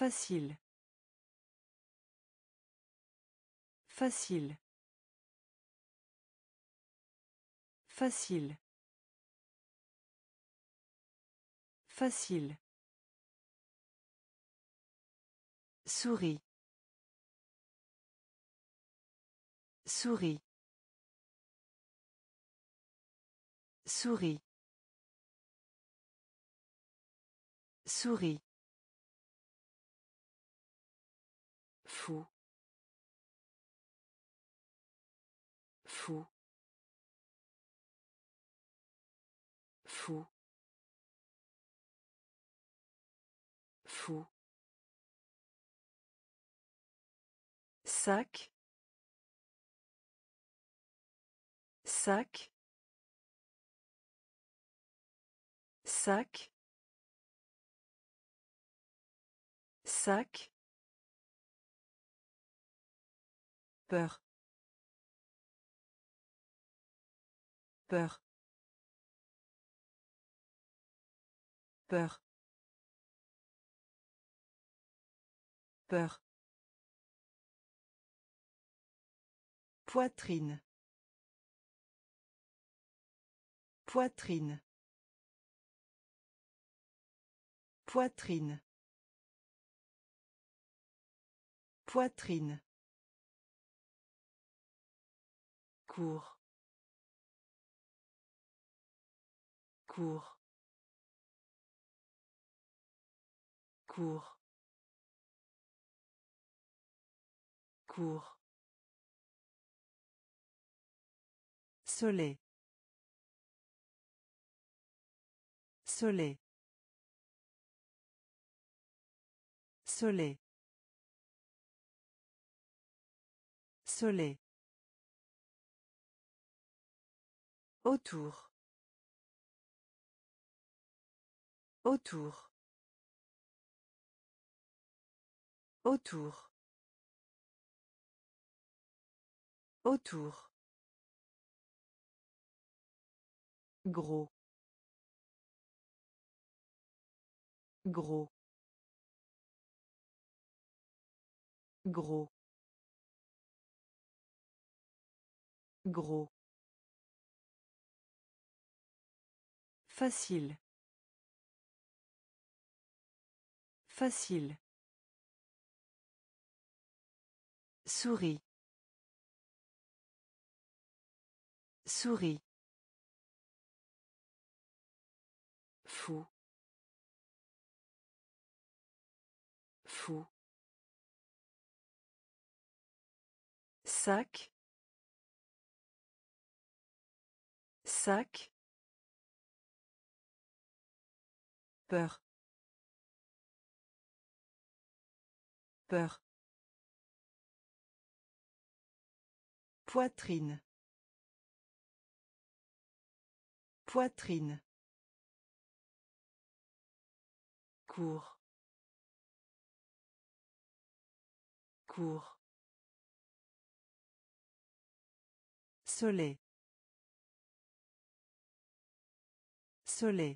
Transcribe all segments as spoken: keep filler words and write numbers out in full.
Facile. Facile. Facile. Facile. Souris. Souris. Souris. Souris. Fou. Fou. Fou. Fou. Sac. Sac. Sac. Sac. Peur. Peur. Peur. Peur. Poitrine. Poitrine. Poitrine. Poitrine. Cours. Cours. Cours. Cours. Soleil. Soleil. Soleil. Soleil. Autour. Autour. Autour. Autour. Gros. Gros. Gros. Gros. Facile. Facile. Souris. Souris. Fou. Fou. Sac. Sac. Peur. Peur. Poitrine. Poitrine. Cours. Cours. Soleil. Soleil.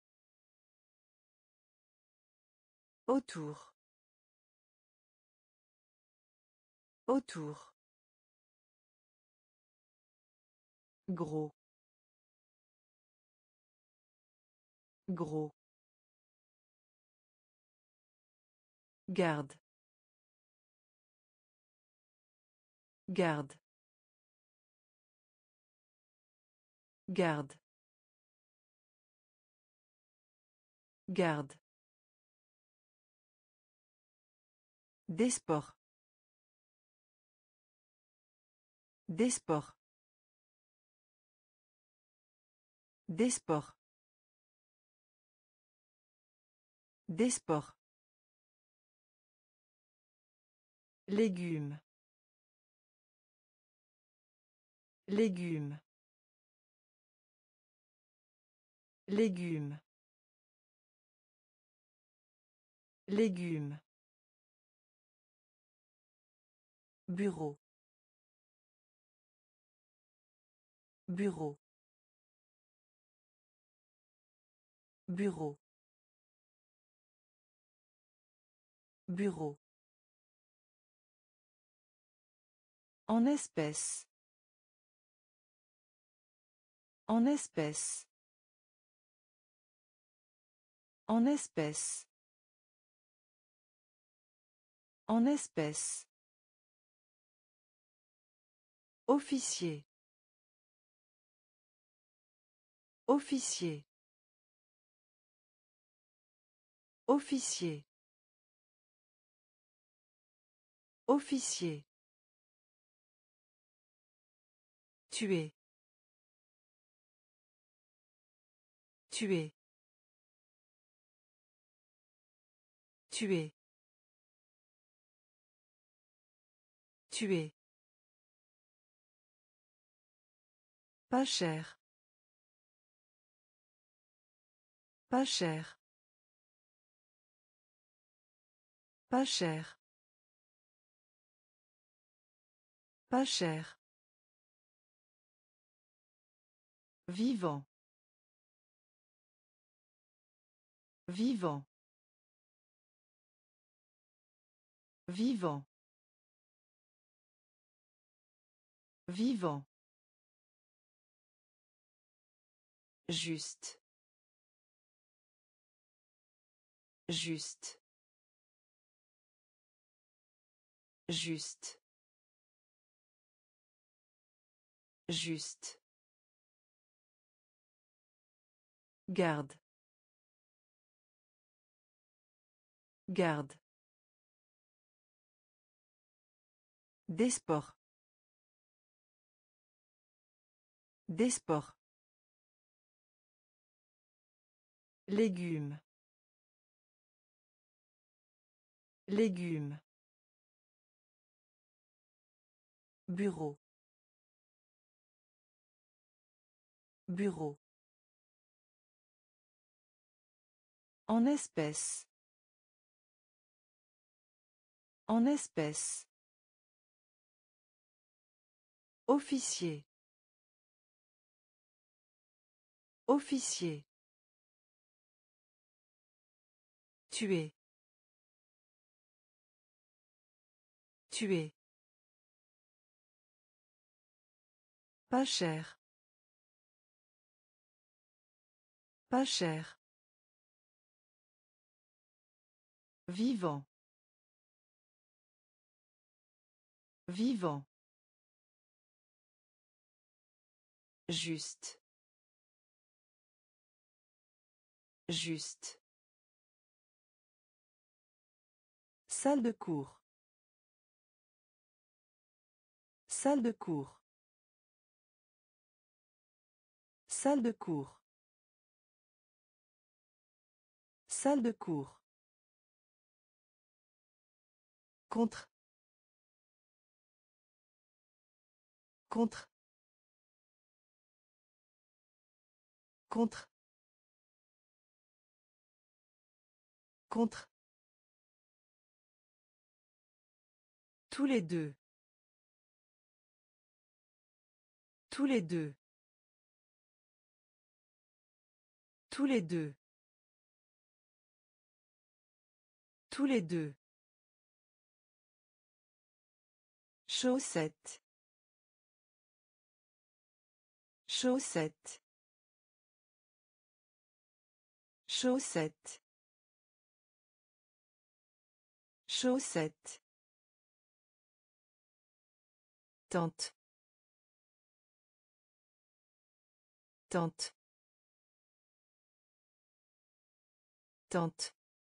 Autour. Autour. Gros. Gros. Garde. Garde. Garde. Garde. Des sports. Des sports. Des sports. Des sports. Légumes. Légumes. Légumes. Légumes. Bureau. Bureau. Bureau. Bureau. En espèce. En espèce. En espèce. En espèce. Officier. Officier. Officier. Officier. Tuer. Tuer. Tuer. Tuer. Pas cher. Pas cher. Pas cher. Pas cher. Vivant. Vivant. Vivant. Vivant. Juste. Juste. Juste. Juste. Garde. Garde. Des sports. Des sports. Légumes. Légumes. Bureau. Bureau. En espèce. En espèce. Officier. Officier. Tuer. Tuer. Pas cher. Pas cher. Vivant. Vivant. Juste. Juste. Salle de cours. Salle de cours. Salle de cours. Salle de cours. Contre. Contre. Contre. Contre. Tous les deux. Tous les deux. Tous les deux. Tous les deux. Chaussette. Chaussette. Chaussette. Chaussette. Tente. Tente. Tente.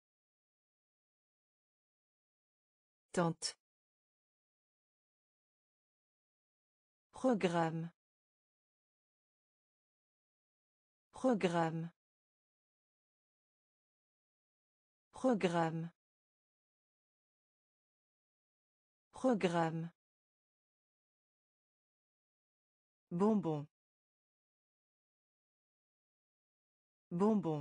Tente. Programme. Programme. Programme. Programme. Bonbon. Bonbon.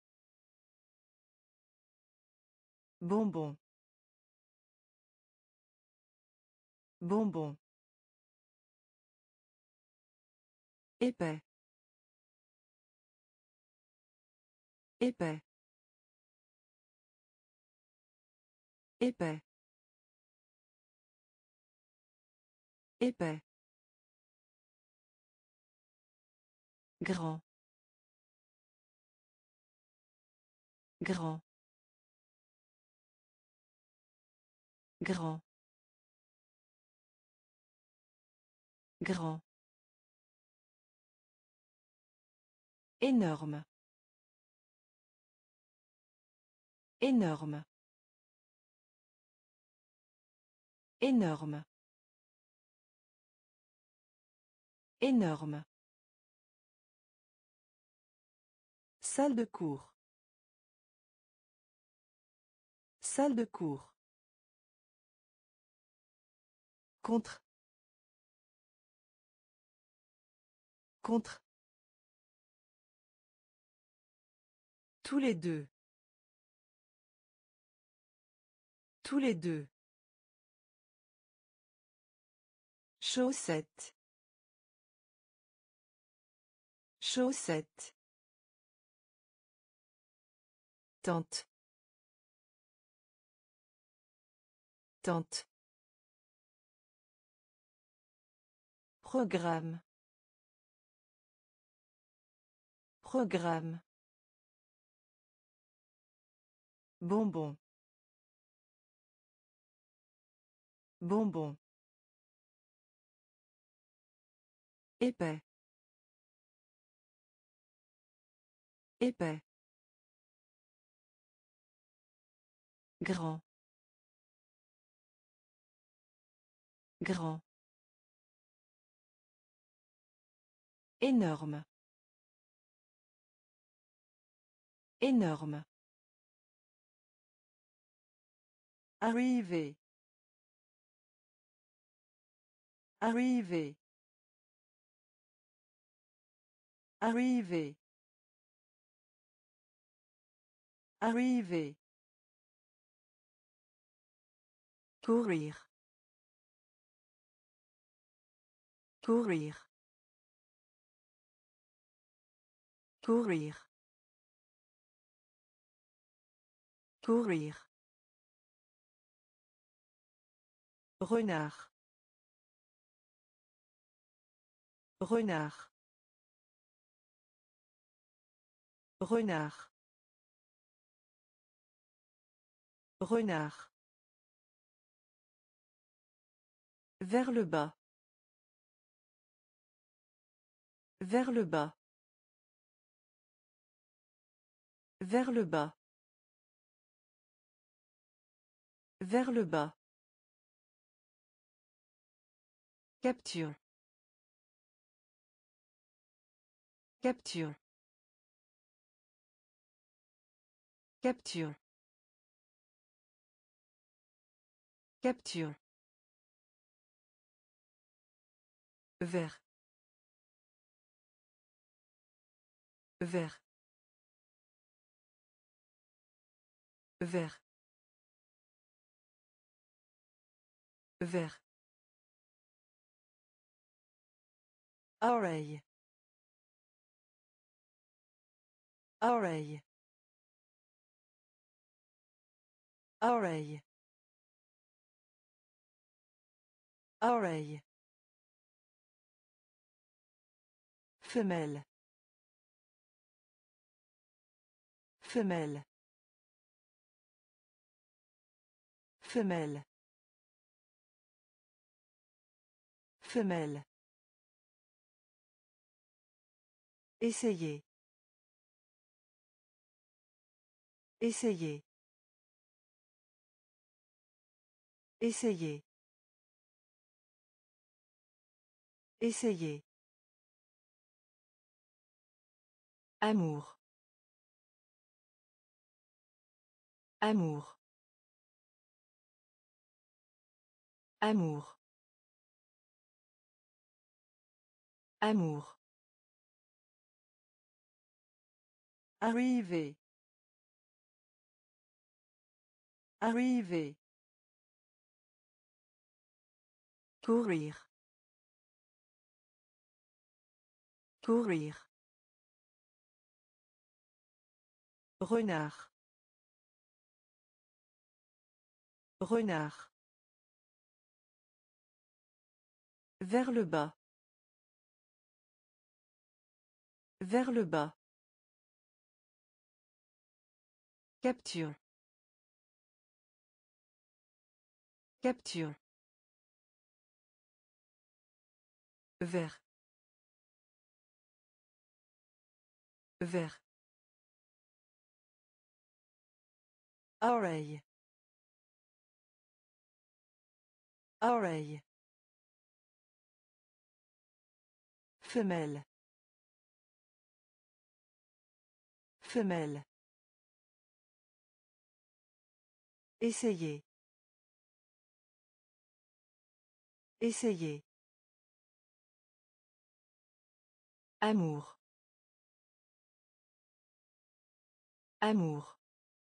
Bonbon. Bonbon. Épais. Épais. Épais. Épais. Grand. Grand. Grand. Grand. Énorme. Énorme. Énorme. Énorme. Salle de cours. Salle de cours. Contre. Contre. Tous les deux. Tous les deux. Chaussette. Chaussette. Tente. Tente. Programme. Programme. Bonbon. Bonbon. Épais. Épais. Grand. Grand. Énorme. Énorme. Arrivé. Arrivé. Arrivé. Arrivé. Courir. Courir. Courir. Courir. Renard. Renard. Renard. Renard. Vers le bas. Vers le bas. Vers le bas. Vers le bas. Capture. Capture. Capture. Capture. Vert. Vert. Vert. Vert. Oreille. Oreille. Oreille. Oreille. Femelle. Femelle. Femelle. Femelle. Essayez. Essayez. Essayez. Essayez. Amour. Amour. Amour. Amour. Arrivé. Arrivé. Courir. Courir. Renard. Renard. Vers le bas. Vers le bas. Capture. Capture. Vert. Vert. Oreille. Oreille. Femelle. Femelle. Essayez. Essayez. Amour. Amour.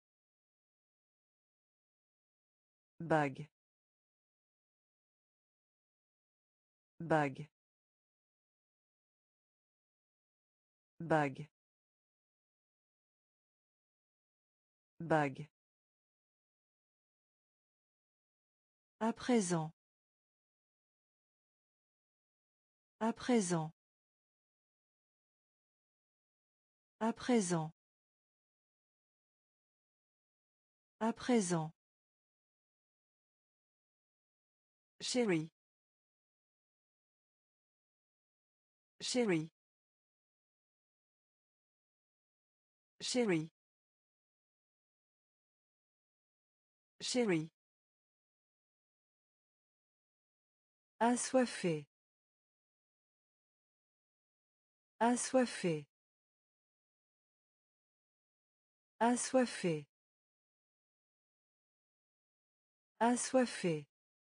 Bague. Bague. Bague. Bague. À présent. À présent. À présent. À présent. Chérie. Chérie. Chérie. Chérie. Assoiffé. Assoiffé. Assoiffé. Assoiffé.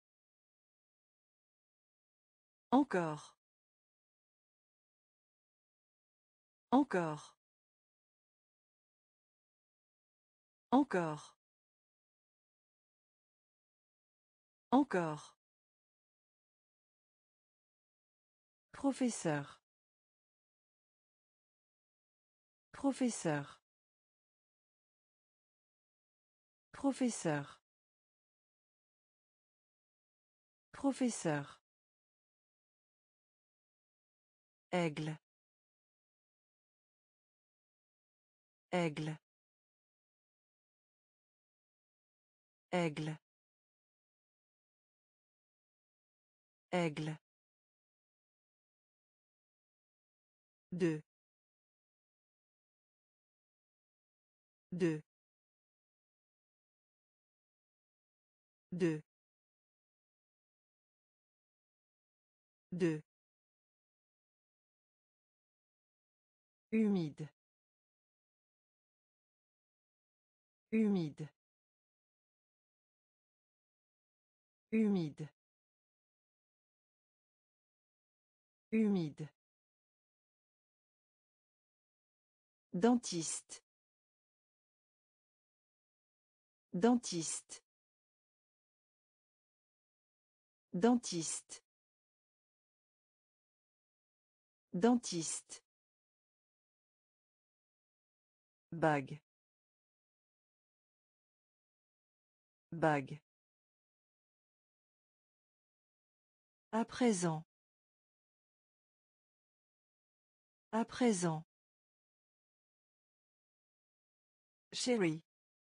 Encore. Encore. Encore. Encore. Professeur. Professeur. Professeur. Professeur. Aigle. Aigle. Aigle. Aigle. Deux. Deux. Deux. Deux. Humide. Humide. Humide. Humide. Dentiste. Dentiste. Dentiste. Dentiste. Bague. Bague. À présent. À présent. Chérie.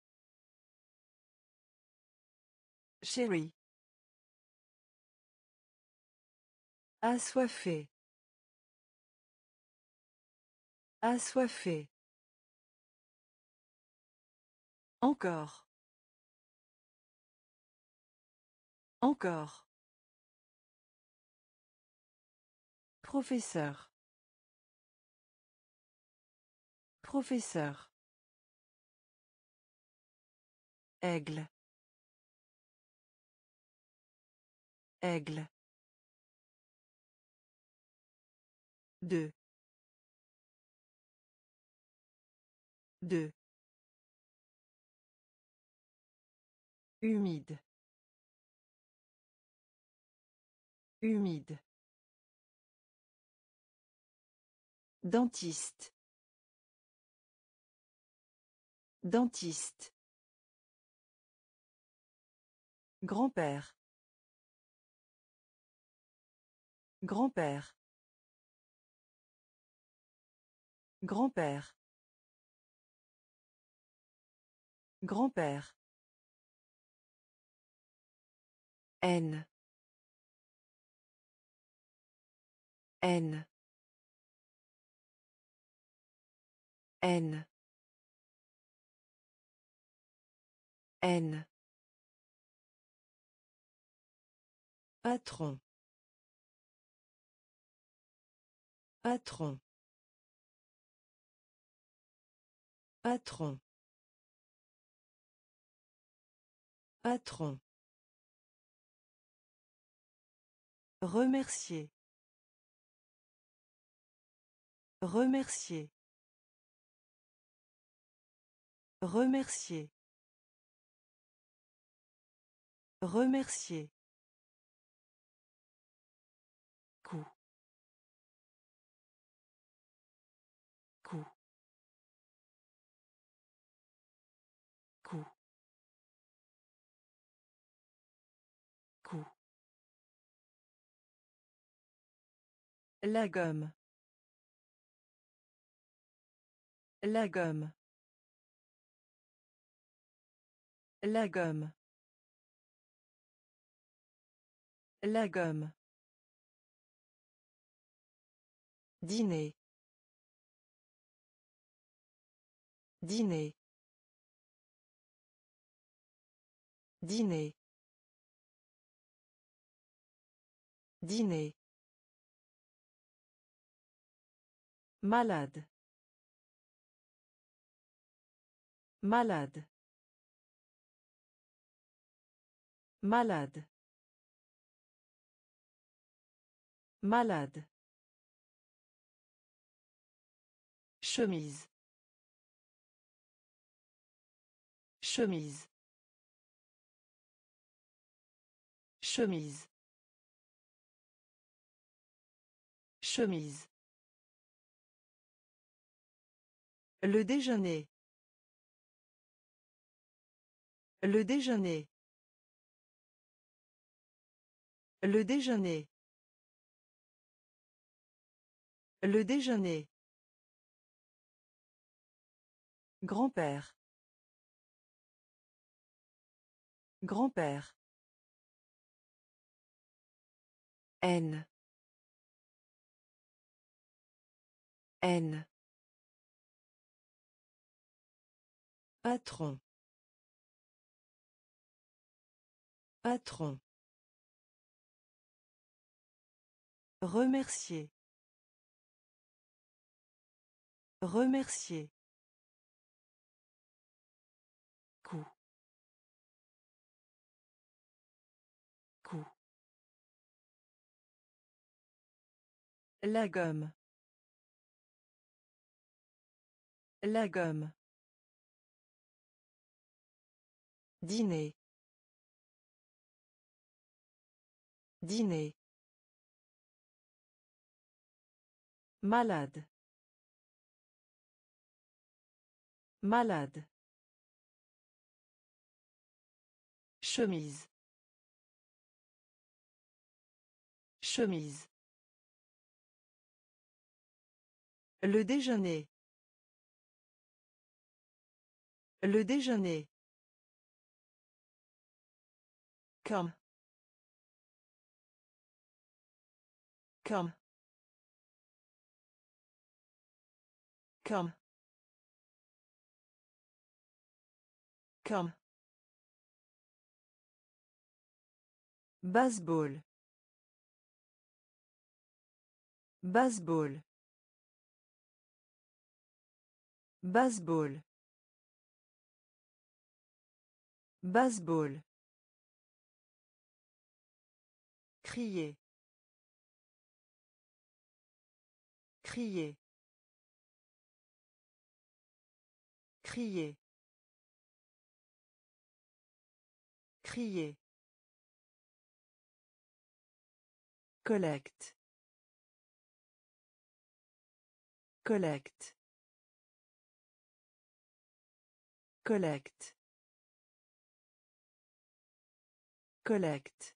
Chérie. Assoiffé. Assoiffé. Encore. Encore. Professeur. Professeur. Aigle. Aigle. Deux. Deux. Humide. Humide. Dentiste. Dentiste. Grand-père. Grand-père. Grand-père. Grand-père. N. N. N. N. Patron. Patron. Patron. Patron. Remercier. Remercier. Remercier. Remercier. Coup. Coup. Coup. Coup. La gomme. La gomme. La gomme. La gomme. Dîner. Dîner. Dîner. Dîner. Malade. Malade. Malade. Malade. Chemise. Chemise. Chemise. Chemise. Le déjeuner. Le déjeuner. Le déjeuner. Le déjeuner. Grand-père. Grand-père. N. N. Patron. Patron. Remercier. Remercier. Coup. Coup. La gomme. La gomme. Dîner. Dîner. Malade. Malade. Chemise. Chemise. Le déjeuner. Le déjeuner. Comme. Comme. Comme. Comme. Baseball. Baseball. Baseball. Baseball. Crier. Crier. Crier. Crier. Collecte. Collecte. Collecte. Collecte.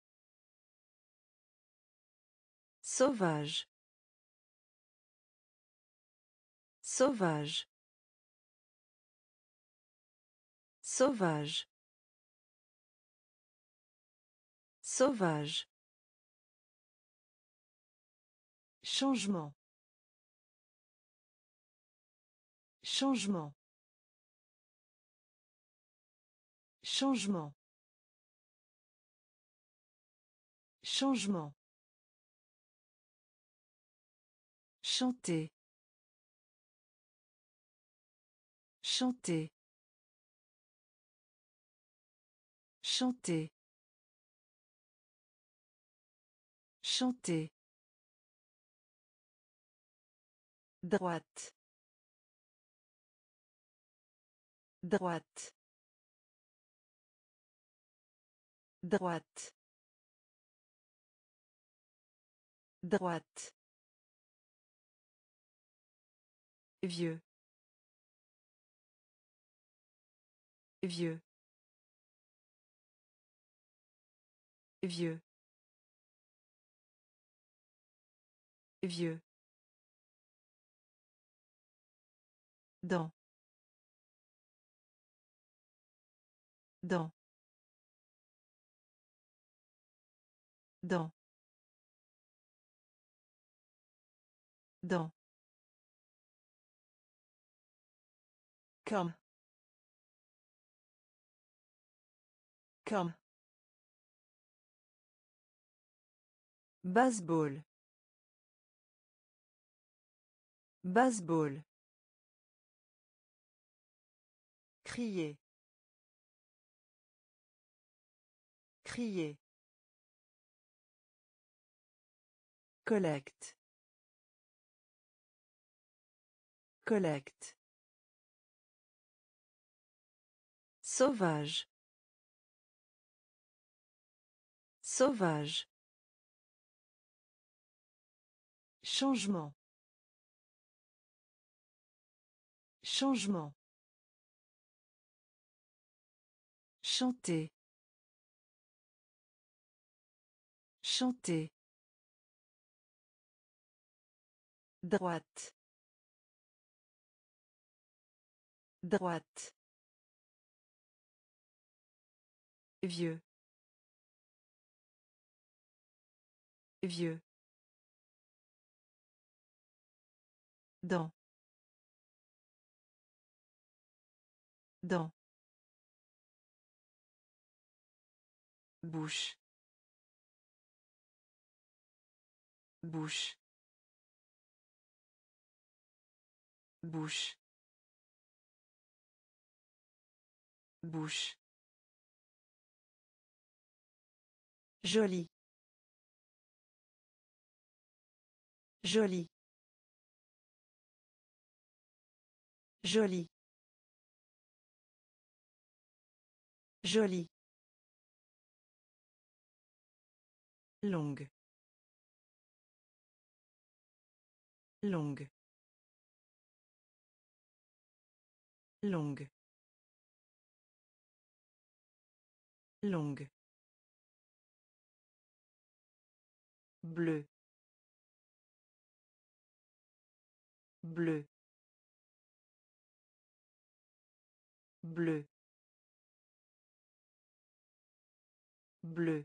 Sauvage. Sauvage. Sauvage. Sauvage. Changement. Changement. Changement. Changement. Chanter. Chanter. Chanter. Chanter. Droite. Droite. Droite. Droite. Vieux. Vieux. Vieux. Vieux. Dans. Dans. Dans. Dans. Comme. Comme. Baseball. Baseball. Crier. Crier. Collecte. Collecte. Sauvage. Sauvage. Changement. Changement. Chanter. Chanter. Droite. Droite. Vieux. Vieux. Dans. Dans. Bouche. Bouche. Bouche. Bouche. Joli. Joli. Joli. Joli. Longue. Longue. Longue. Longue. Bleu. Bleu. Bleu. Bleu.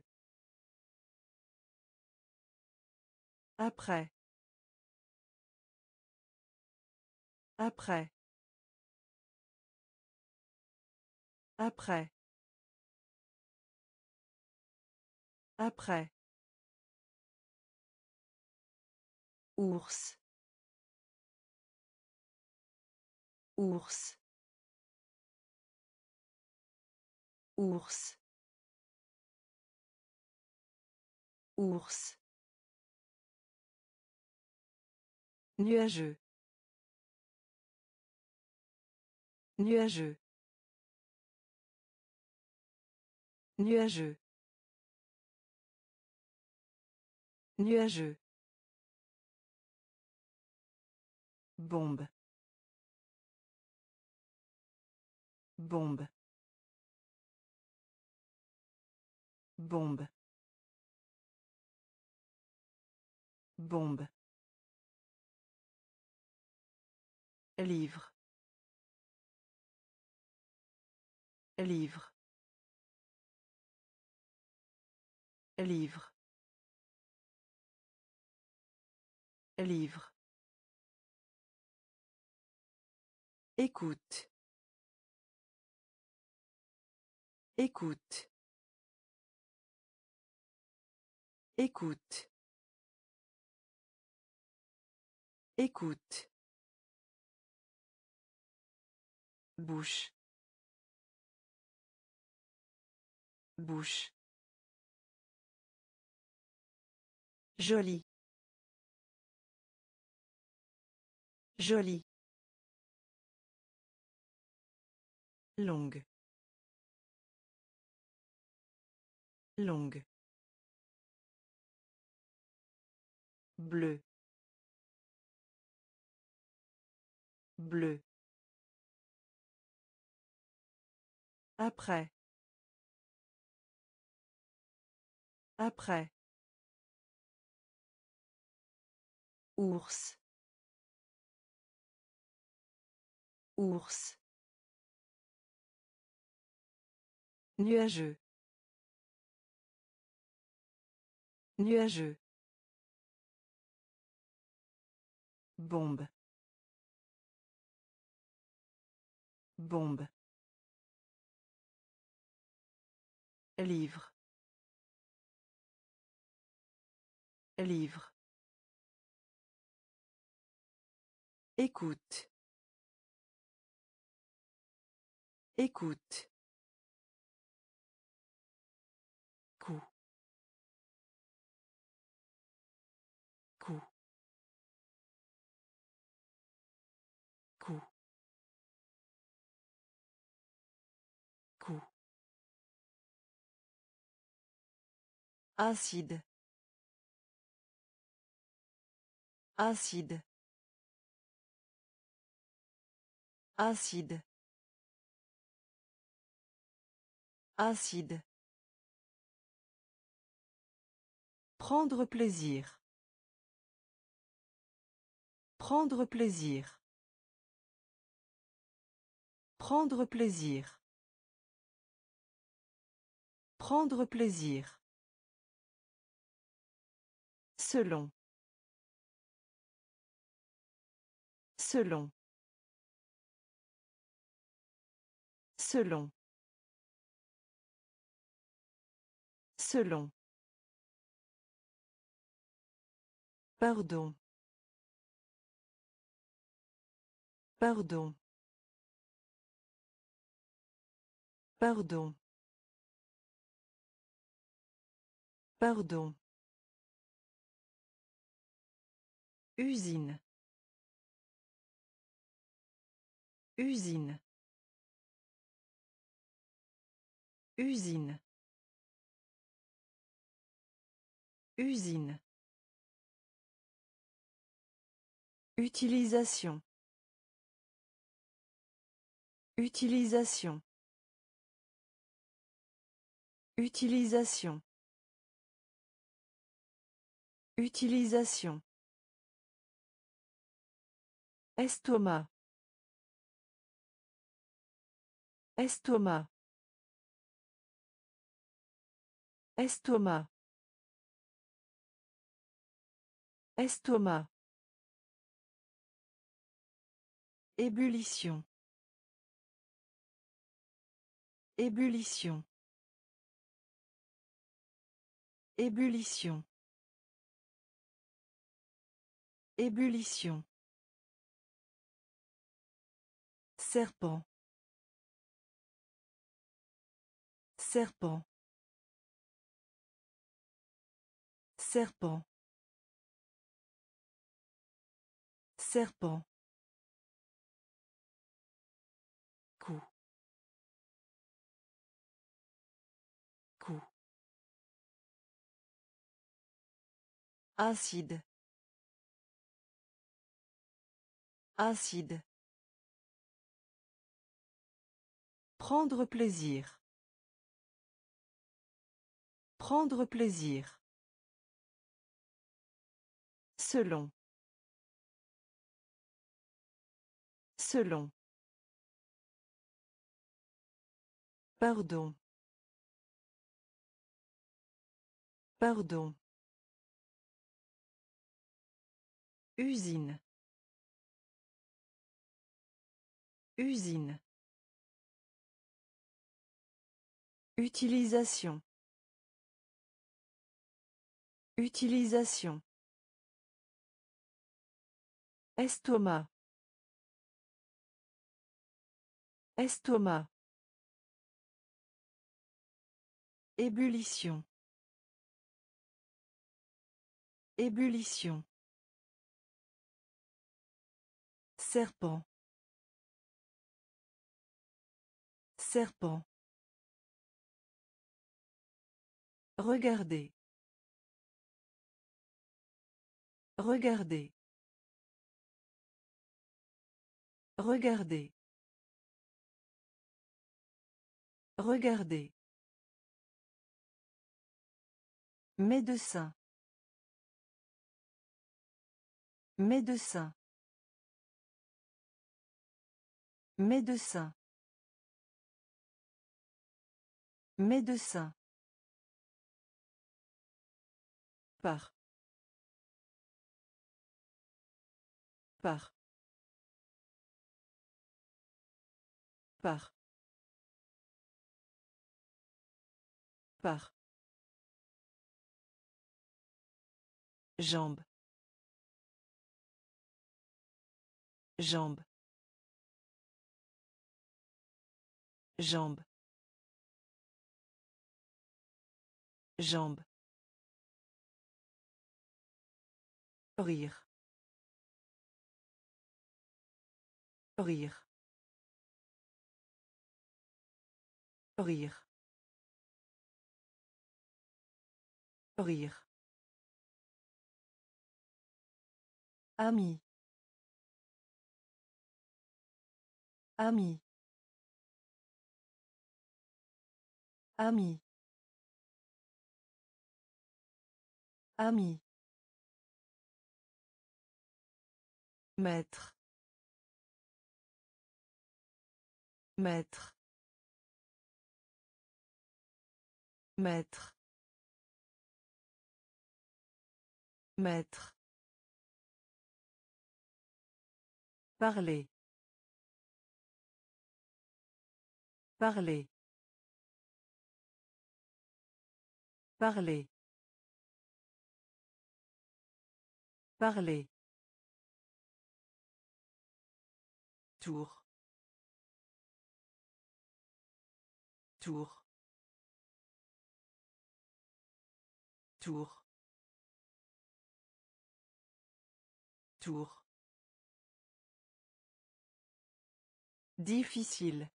Après. Après. Après. Après. Ours. Ours. Ours. Ours. Nuageux. Nuageux. Nuageux. Nuageux. Bombe. Bombe. Bombe. Bombe. Livre. Livre. Livre. Livre. Écoute. Écoute. Écoute. Écoute. Bouche. Bouche. Joli. Joli. Longue. Longue. Bleu. Bleu. Après. Après. Ours. Ours. Nuageux. Nuageux. Bombe. Bombe. Livre. Livre. Écoute. Écoute. Coup. Coup. Coup. Coup. Acide. Acide. Acide. Acide. Prendre plaisir. Prendre plaisir. Prendre plaisir. Prendre plaisir. Selon. Selon. Selon. Selon. Pardon. Pardon. Pardon. Pardon. Usine. Usine. Usine. Usine. Utilisation. Utilisation. Utilisation. Utilisation. Estomac. Estomac. Estomac. Estomac. Ébullition. Ébullition. Ébullition. Ébullition. Serpent. Serpent. Serpent. Serpent. Coup. Coup. Acide. Acide. Prendre plaisir. Prendre plaisir. Selon. Selon. Pardon. Pardon. Usine. Usine. Utilisation. Utilisation. Estomac. Estomac. Ébullition. Ébullition. Serpent. Serpent. Regardez. Regardez. Regardez. Regardez. Médecin. Médecin. Médecin. Médecin. Par. Par. Par. Par. Jambe. Jambe. Jambe. Jambe. Rire. Rire. Rire. Rire. Ami. Ami. Ami. Ami. Maître. Maître. Maître. Maître. Parler. Parler. Parler. Parler. Tour. Tour. Tour. Tour. Difficile.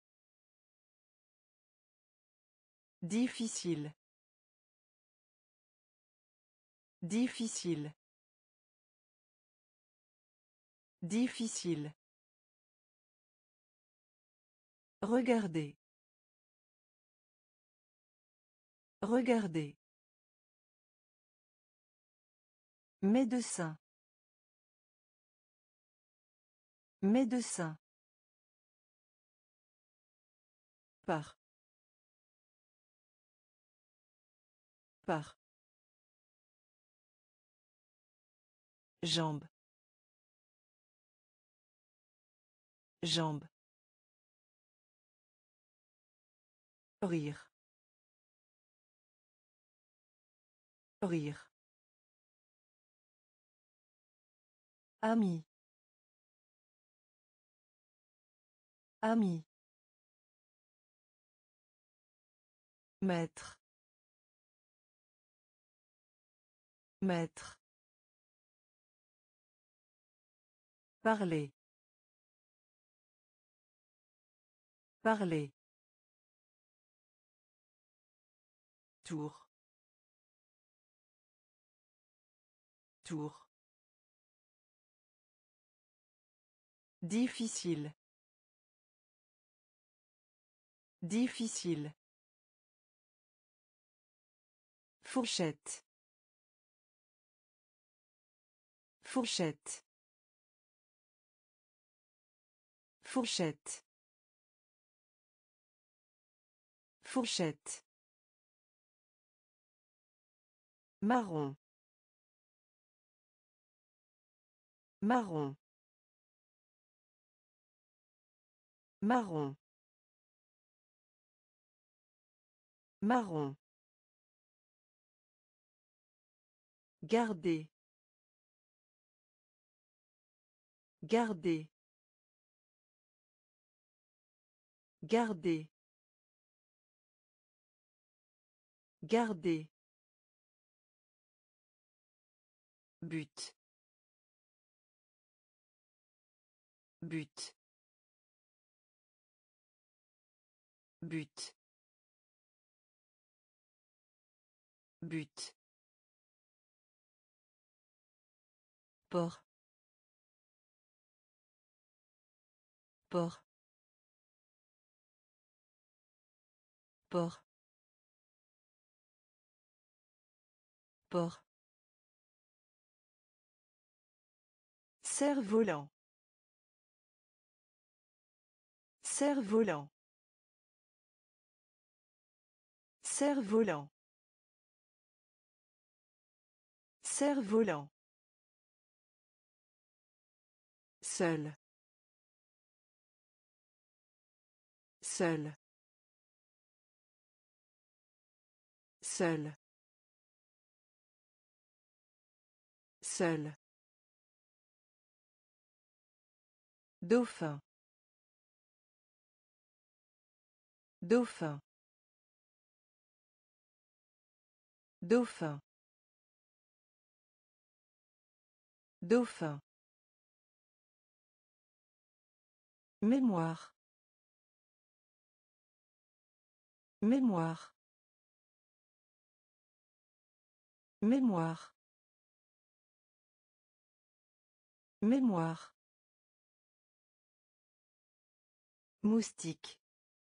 Difficile. Difficile. Difficile. Regardez. Regardez. Médecin. Médecin. Par. Par. Jambe. Jambe. Rire. Rire. Ami. Ami. Maître. Maître. Parler. Parler. Tour. Tour. Difficile. Difficile. Fourchette. Fourchette. Fourchette. Fourchette. Marron. Marron. Marron. Marron. Garder. Garder. Garder. Garder. But. But. But. But. Port. Port. Port. Port. Cerf-volant. Cerf-volant. Cerf-volant. Cerf-volant. Seul. Seul. Seul. Seul. Dauphin. Dauphin. Dauphin. Dauphin. Mémoire. Mémoire. Mémoire. Mémoire. Moustique.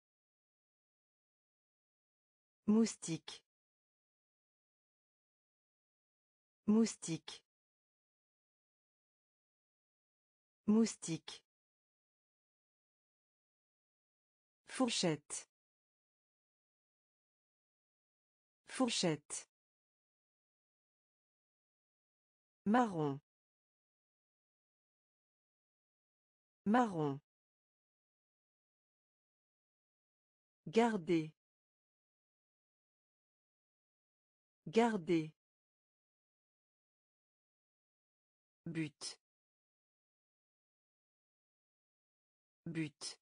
Moustique. Moustique. Moustique. Fourchette. Fourchette. Marron. Marron. Garder. Garder. But. But.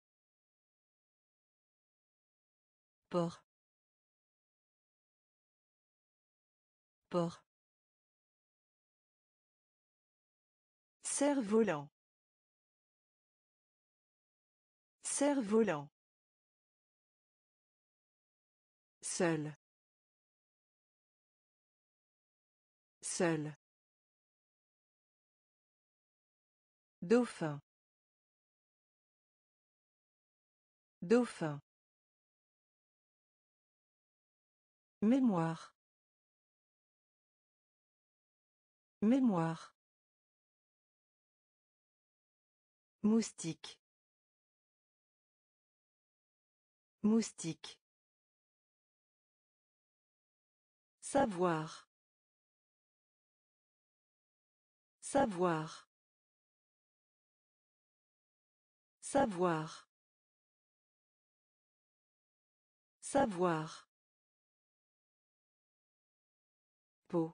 Port. Port. Cerf-volant. Cerf-volant. Seul. Seul. Dauphin. Dauphin. Mémoire. Mémoire. Moustique. Moustique. Savoir. Savoir. Savoir. Savoir. Peau.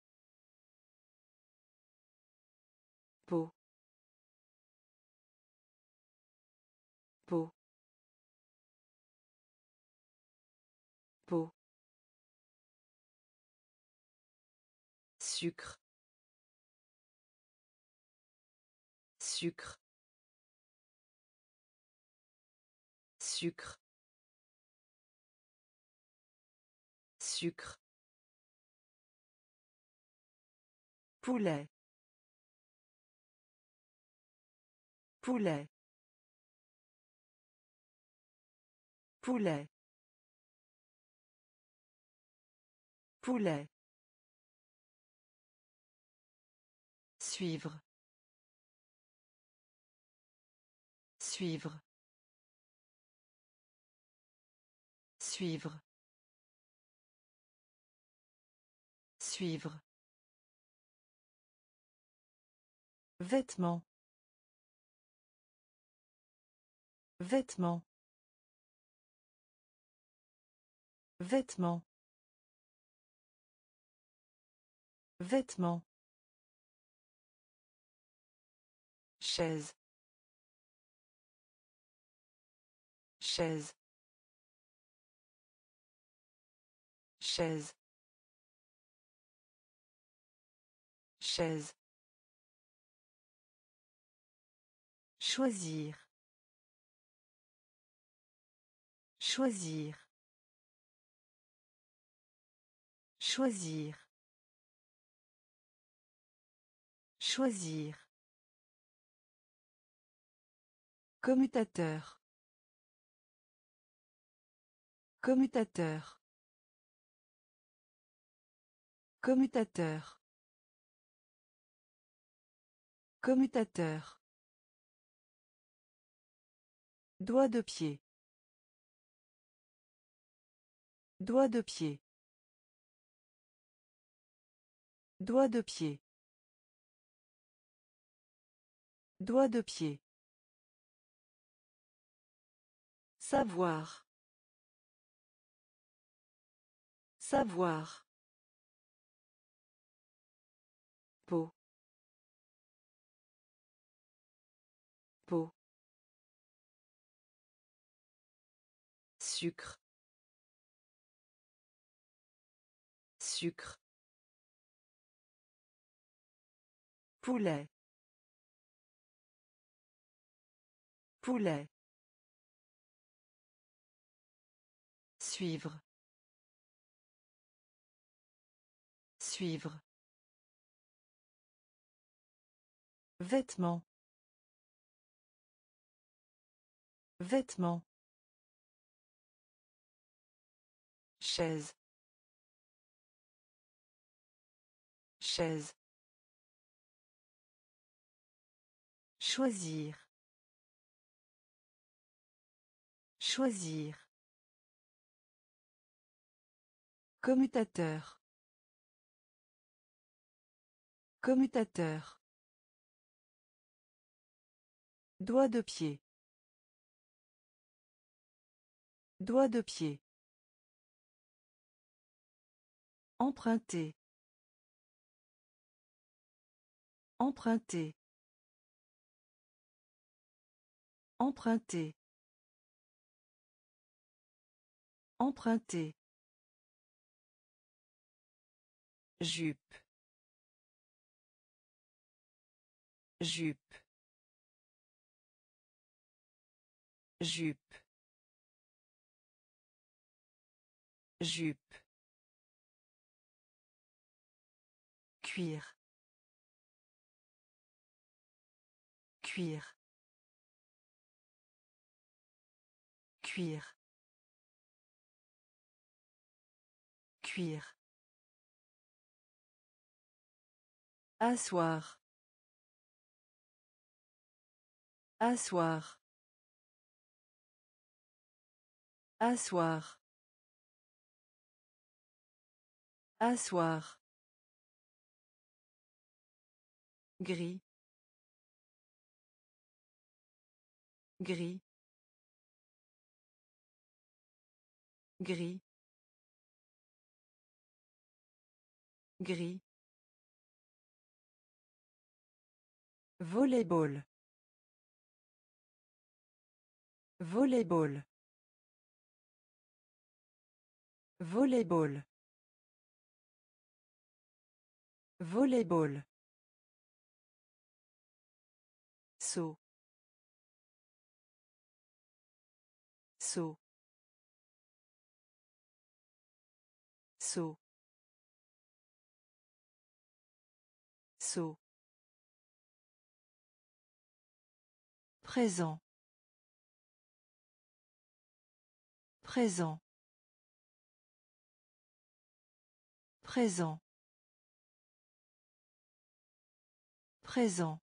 Peau. Peau. Peau. Sucre. Sucre. Sucre. Sucre. Poulet. Poulet. Poulet. Poulet. Suivre. Suivre. Suivre. Suivre. Vêtements. Vêtements. Vêtements. Vêtements. Chaise. Chaise. Chaise. Chaise. Choisir. Choisir. Choisir. Choisir. Commutateur. Commutateur. Commutateur. Commutateur. Doigt de pied. Doigt de pied. Doigt de pied. Doigt de pied. Savoir. Savoir. Peau. Peau. Sucre. Sucre. Poulet. Poulet. Suivre. Suivre. Vêtements. Vêtements. Chaise. Chaise. Choisir. Choisir. Commutateur. Commutateur. Doigt de pied. Doigt de pied. Emprunter. Emprunter. Emprunter. Emprunter. Jupe. Jupe. Jupe. Jupe. Cuir. Cuir. Cuir. Cuir. Asseoir. Asseoir. Asseoir. Asseoir. Gris. Gris. Gris. Gris. Volleyball. Volleyball. Volleyball. Volleyball. Saut. Saut. Saut. Saut. Présent. Présent. Présent. Présent.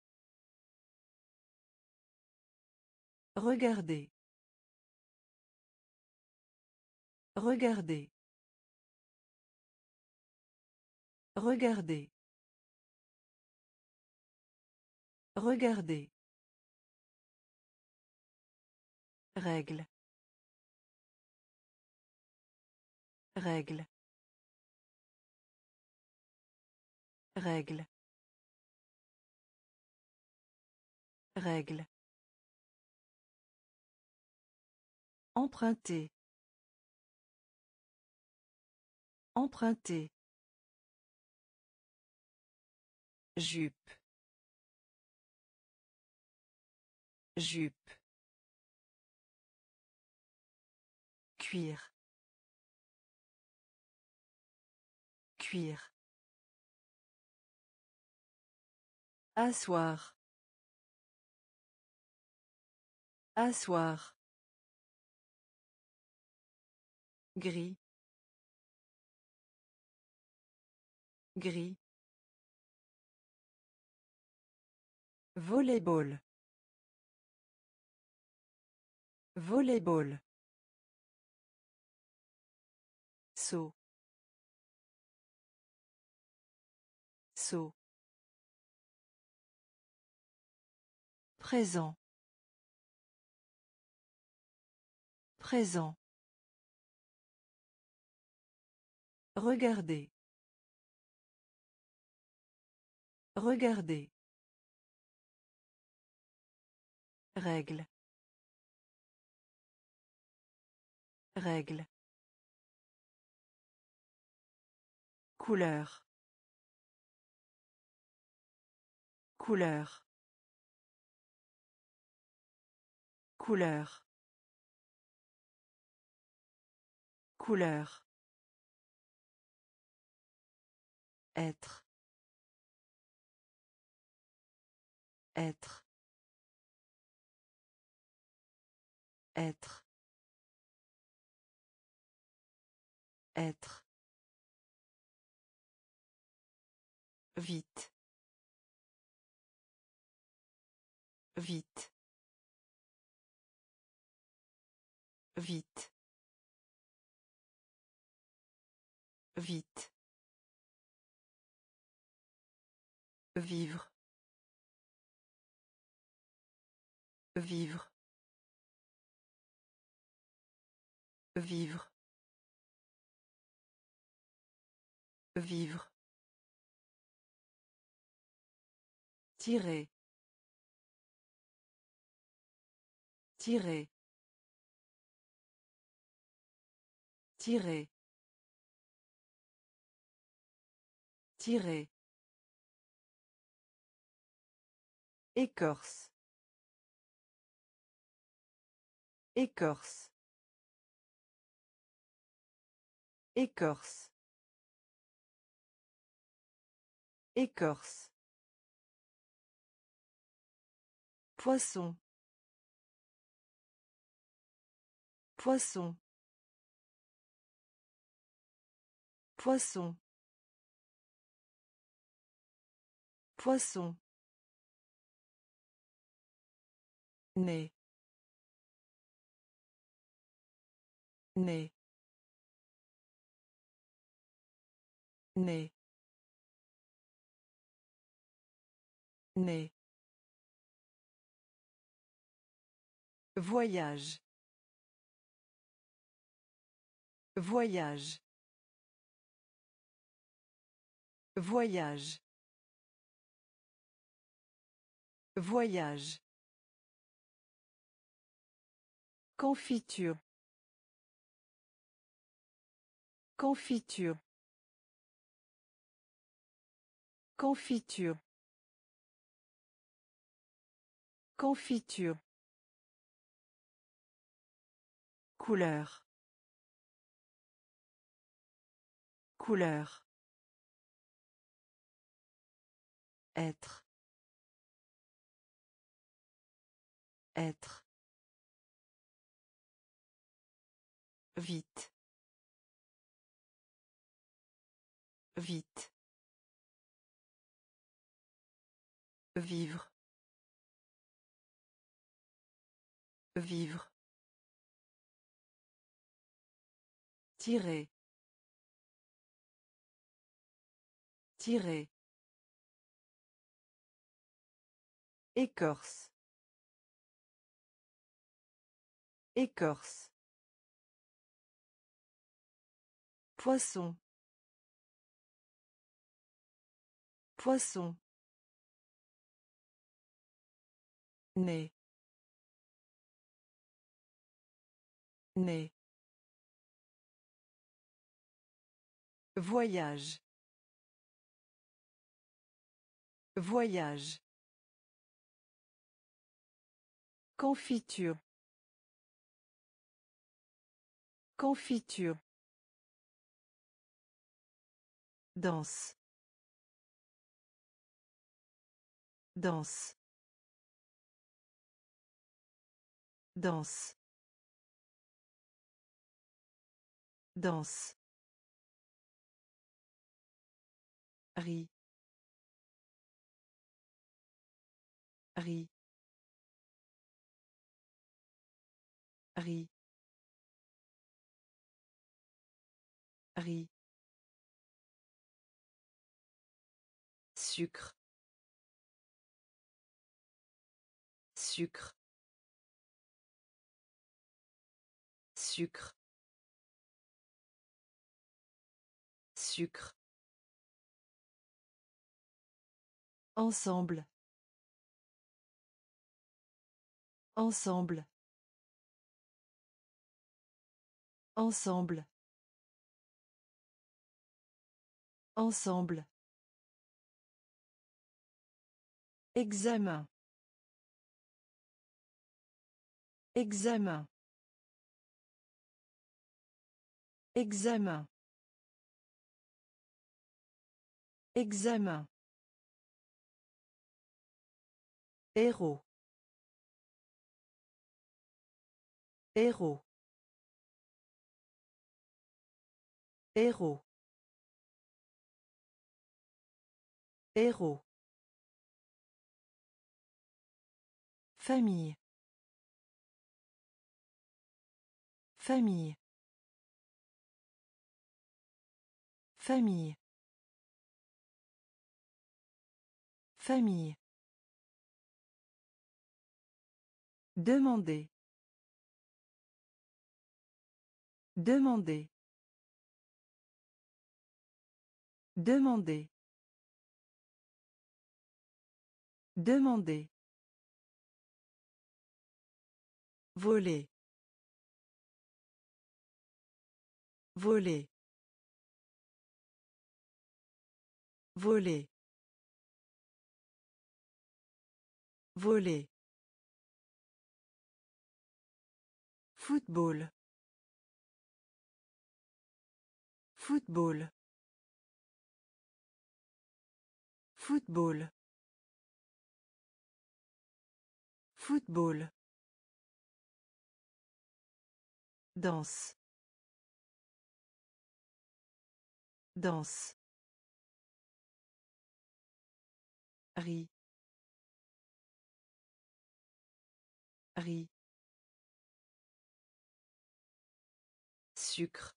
Regardez. Regardez. Regardez. Regardez. Règle. Règle. Règle. Règle. Emprunter. Emprunter. Jupe. Jupe. Cuir. Cuir. Asseoir. Asseoir. Gris. Gris. Volleyball. Volleyball. Saut. Saut. Présent. Présent. Regardez. Regardez. Règle. Règle. Couleur. Couleur. Couleur. Couleur. Être. Être. Être. Être. Vite. Vite. Vite. Vite. Vivre. Vivre. Vivre. Vivre. Tirer. Tirer. Tirer. Tirer. Écorce. Écorce. Écorce. Écorce. Poisson. Poisson. Poisson. Poisson. Né. Né. Né. Né. Voyage. Voyage. Voyage. Voyage. Confiture. Confiture. Confiture. Confiture. Couleur. Couleur. Être. Être. Vite. Vite. Vivre. Vivre. Tirer. Tirer. Écorce. Écorce. Poisson. Poisson. Né. Né. Voyage. Voyage. Confiture. Confiture. Danse. Danse. Danse. Danse. Riz. Riz. Riz. Riz. Sucre. Sucre. Sucre. Sucre. Ensemble. Ensemble. Ensemble. Ensemble. Examen. Examen. Examen. Examen. Héros. Héros. Héros. Héros. Famille. Famille. Famille. Famille. Demander. Demander. Demander. Demander. Voler. Voler. Voler. Voler. Football. Football. Football. Football. Danse. Danse. Riz. Riz. Sucre.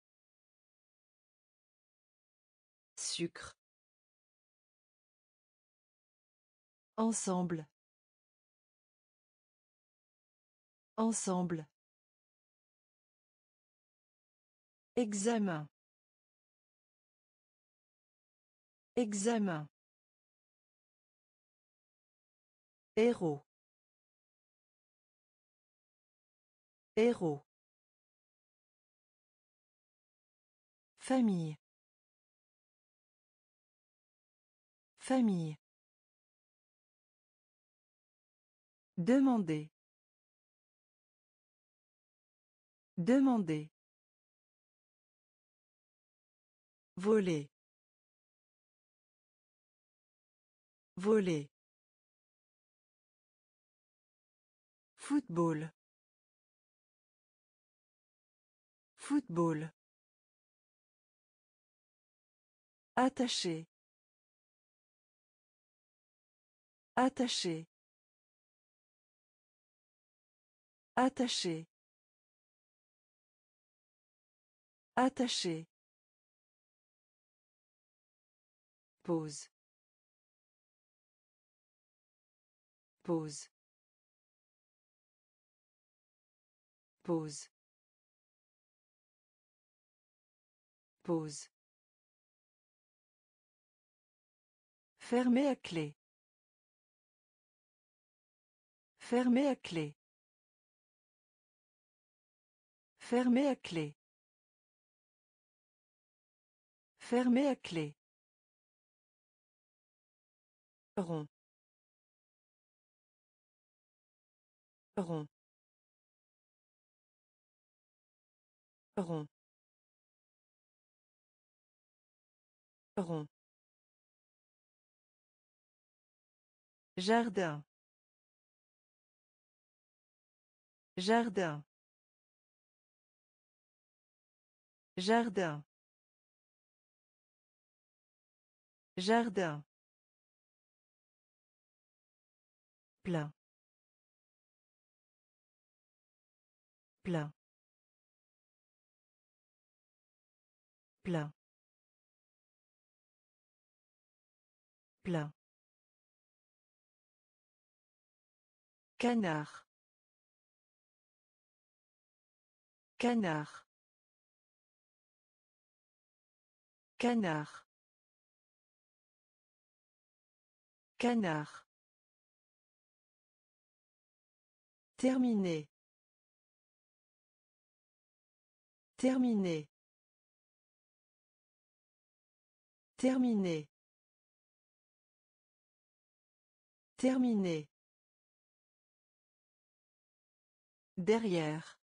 Sucre. Ensemble. Ensemble. Examen. Examen. Héros. Héros. Famille. Famille. Demander. Demander. Voler. Voler. Football. Football. Attaché. Attaché. Attaché. Attaché. Pause. Pause. Pause. Pause. Fermer à clé. Fermer à clé. Fermer à clé. Fermer à clé. Rond. Rond. Rond. Rond. Jardin. Jardin. Jardin. Jardin. Plein. Plein. Plein. Plein. Canard. Canard. Canard. Canard. Terminé. Terminé. Terminé. Terminé. Derrière.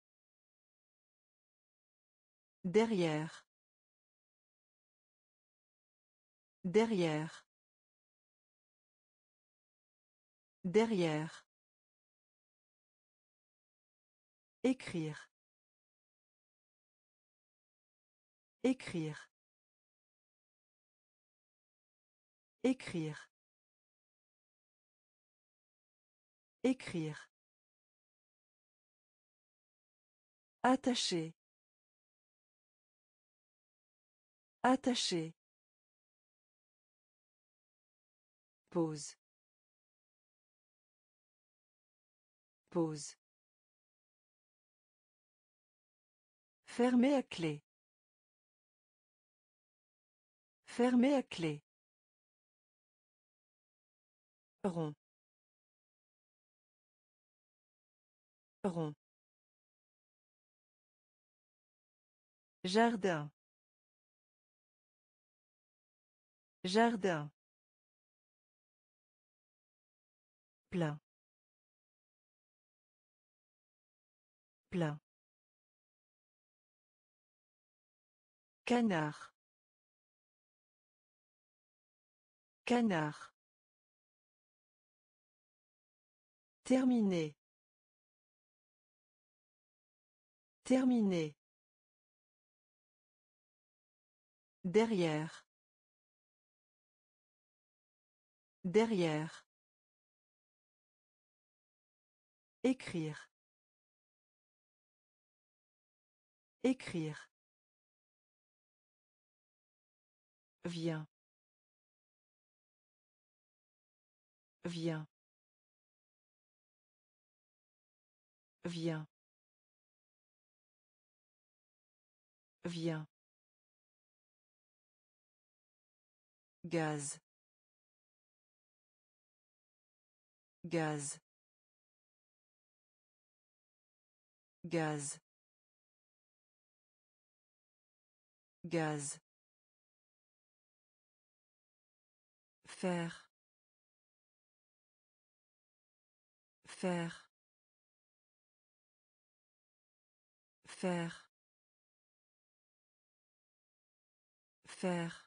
Derrière. Derrière. Derrière. Écrire. Écrire. Écrire. Écrire. Attaché. Attaché. Pause. Pause. Fermer à clé. Fermer à clé. Rond. Rond. Jardin. Jardin. Plein. Plein. Canard. Canard. Terminé. Terminé. Derrière. Derrière. Écrire. Écrire. Viens. Viens. Viens. Viens. Gaz. Gaz. Gaz. Gaz. Faire. Faire. Faire. Faire.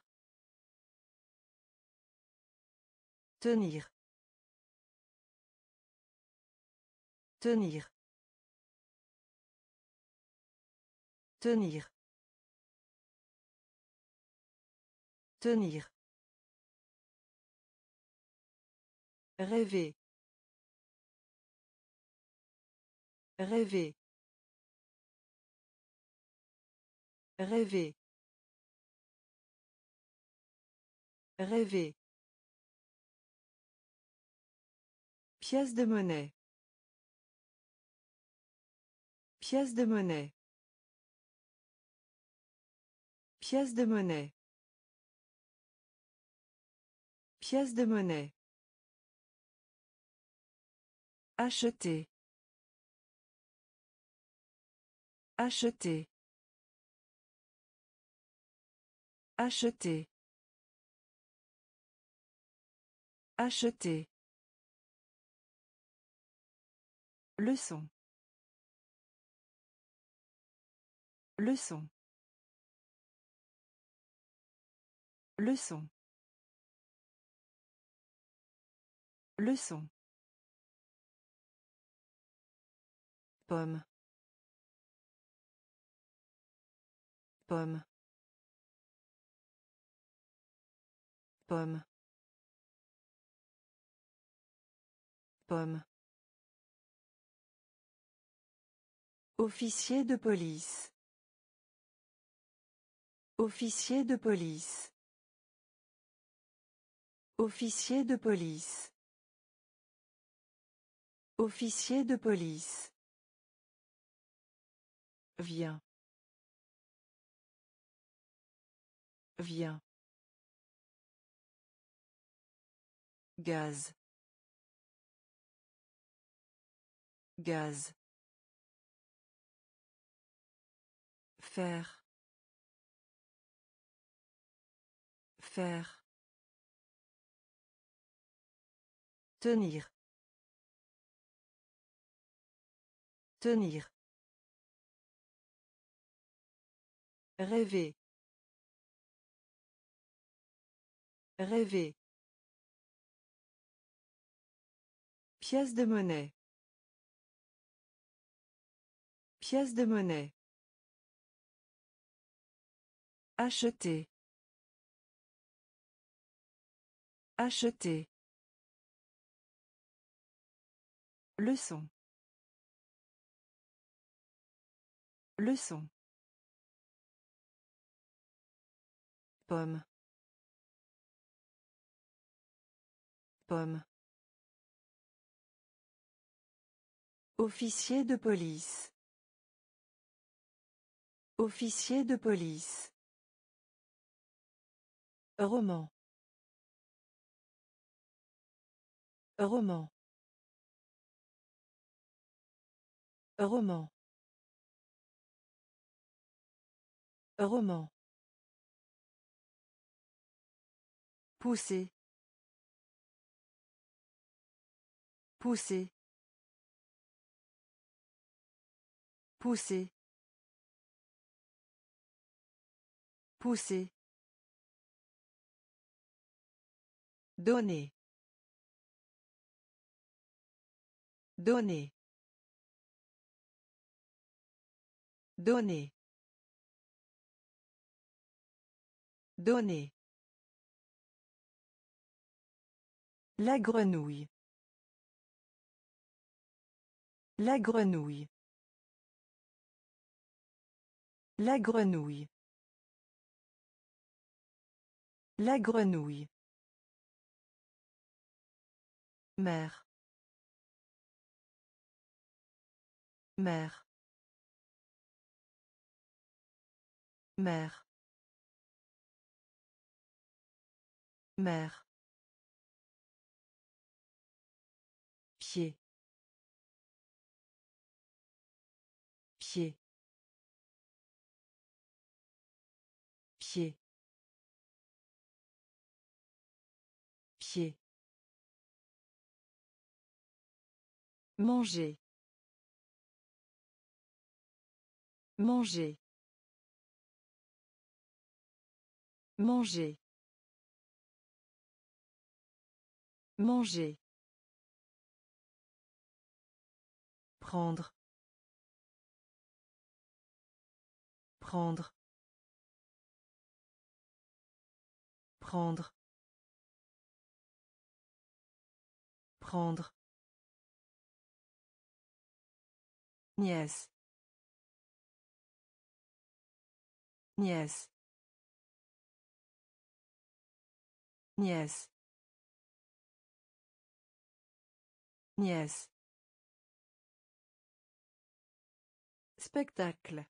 Tenir. Tenir. Tenir. Tenir. Rêver. Rêver. Rêver. Rêver. Pièce de monnaie. Pièce de monnaie. Pièce de monnaie. Pièce de monnaie. Acheter. Acheter. Acheter. Acheter. Leçon. Leçon. Leçon. Leçon. Pomme. Pomme. Pomme. Pomme. Officier de police. Officier de police. Officier de police. Officier de police. Viens. Viens. Gaz. Gaz. Faire. Faire. Tenir. Tenir. Rêver. Rêver. Pièce de monnaie. Pièce de monnaie. Acheter. Acheter. Leçon. Leçon. Pomme. Pomme. Officier de police. Officier de police. Roman. Roman. Roman. Roman. Pousser. Pousser. Pousser. Pousser. Donner. Donner. Donner. Donner. La grenouille. La grenouille. La grenouille. La grenouille. Mère. Mère. Mère. Mère. Pied. Pied. Pied. Pied. Manger. Manger. Manger. Manger. Prendre. Prendre. Prendre. Prendre. Nièce. Nièce. Nièce. Nièce. Spectacle.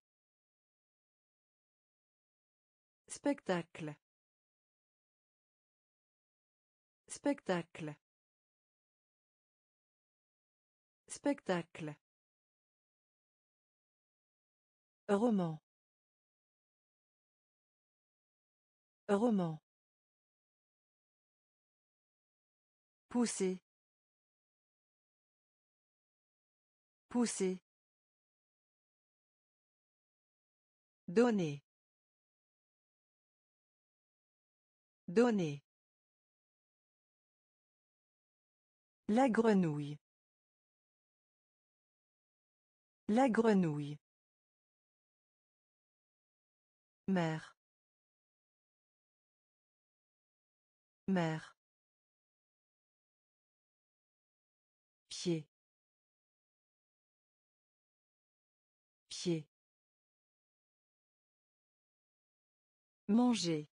Spectacle. Spectacle. Spectacle. Roman. Roman. Pousser. Pousser. Donner. Donner. La grenouille. La grenouille. Mère. Mère. Pied. Pied. Manger.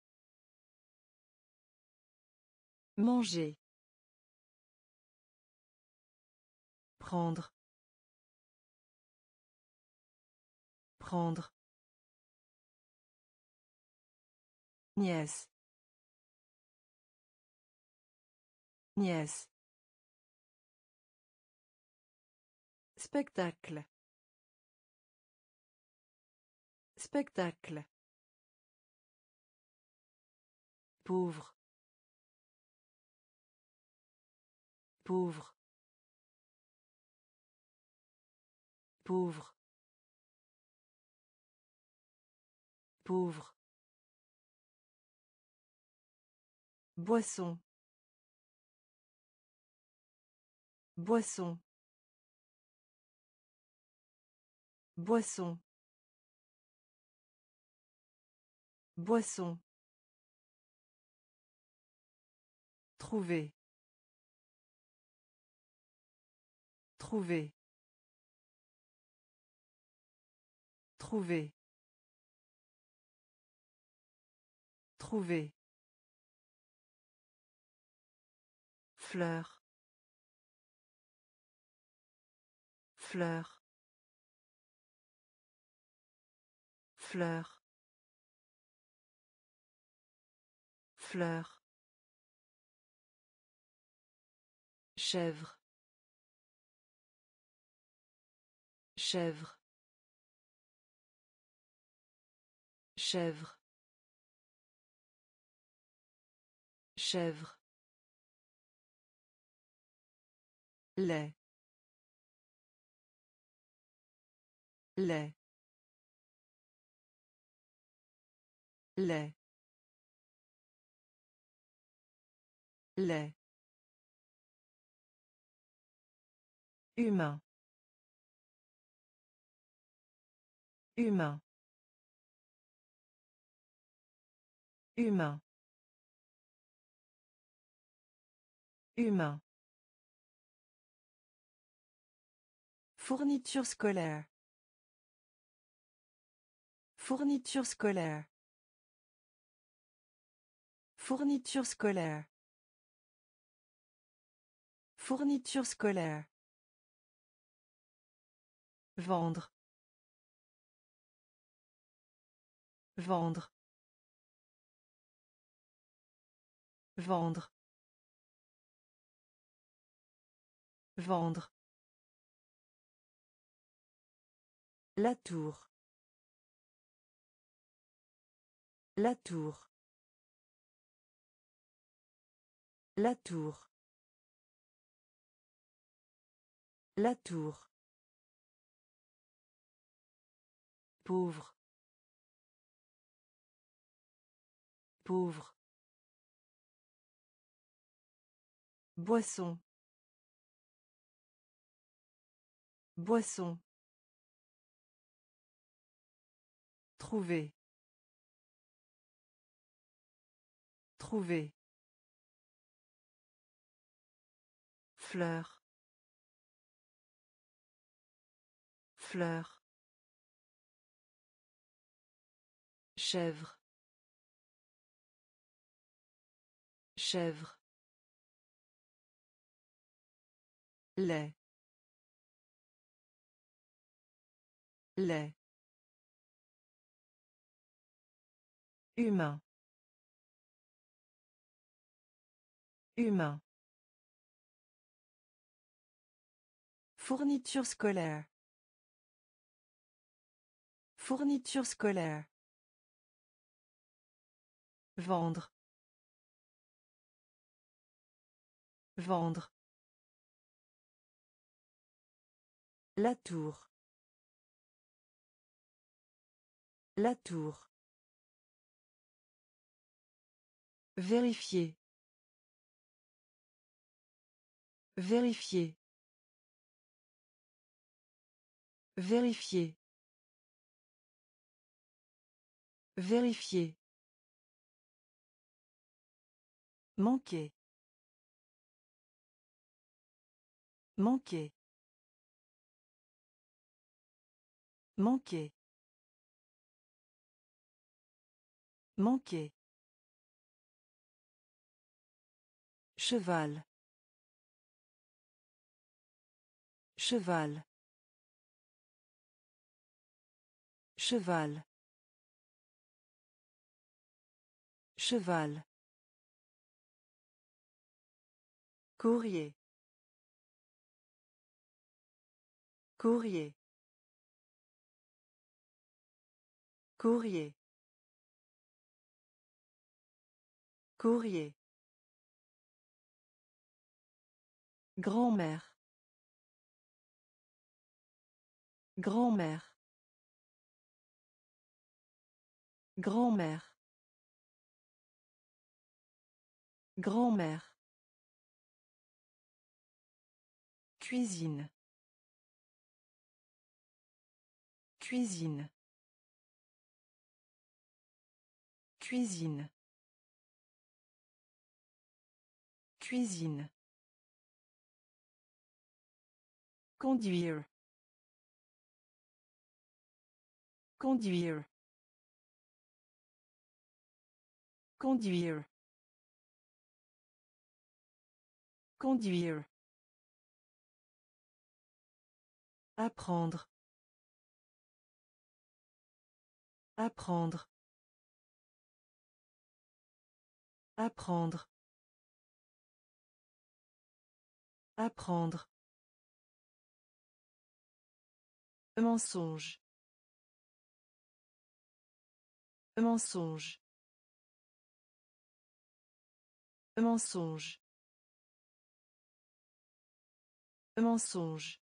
Manger. Prendre. Prendre. Nièce. Nièce. Spectacle. Spectacle. Pauvre. Pauvre. Pauvre. Pauvre. Boisson. Boisson. Boisson. Boisson. Trouver. Trouver. Trouver. Trouver. Fleur. Fleur. Fleur. Fleur. Chèvre. Chèvre. Chèvre. Chèvre. Lait. Lait. Lait. Lait. Humain. Humain. Humain. Humain. Fourniture scolaire. Fourniture scolaire. Fourniture scolaire. Fourniture scolaire. Vendre. Vendre. Vendre. Vendre. La tour. La tour. La tour. La tour. Pauvre. Pauvre. Boisson. Boisson. Trouver. Trouver. Fleur. Fleur. Chèvre. Chèvre. Lait. Lait. Humain. Humain. Fourniture scolaire. Fourniture scolaire. Vendre. Vendre. La tour. La tour. Vérifier. Vérifier. Vérifier. Vérifier. Manquer. Manquer. Manquer. Manquer. Cheval. Cheval. Cheval. Cheval. Courrier. Courrier. Courrier. Courrier. Grand-mère. Grand-mère. Grand-mère. Grand-mère. Cuisine. Cuisine. Cuisine. Cuisine. Conduire. Conduire. Conduire. Conduire. Apprendre. Apprendre. Apprendre. Apprendre. Mensonge. Mensonge. Mensonge. Mensonge.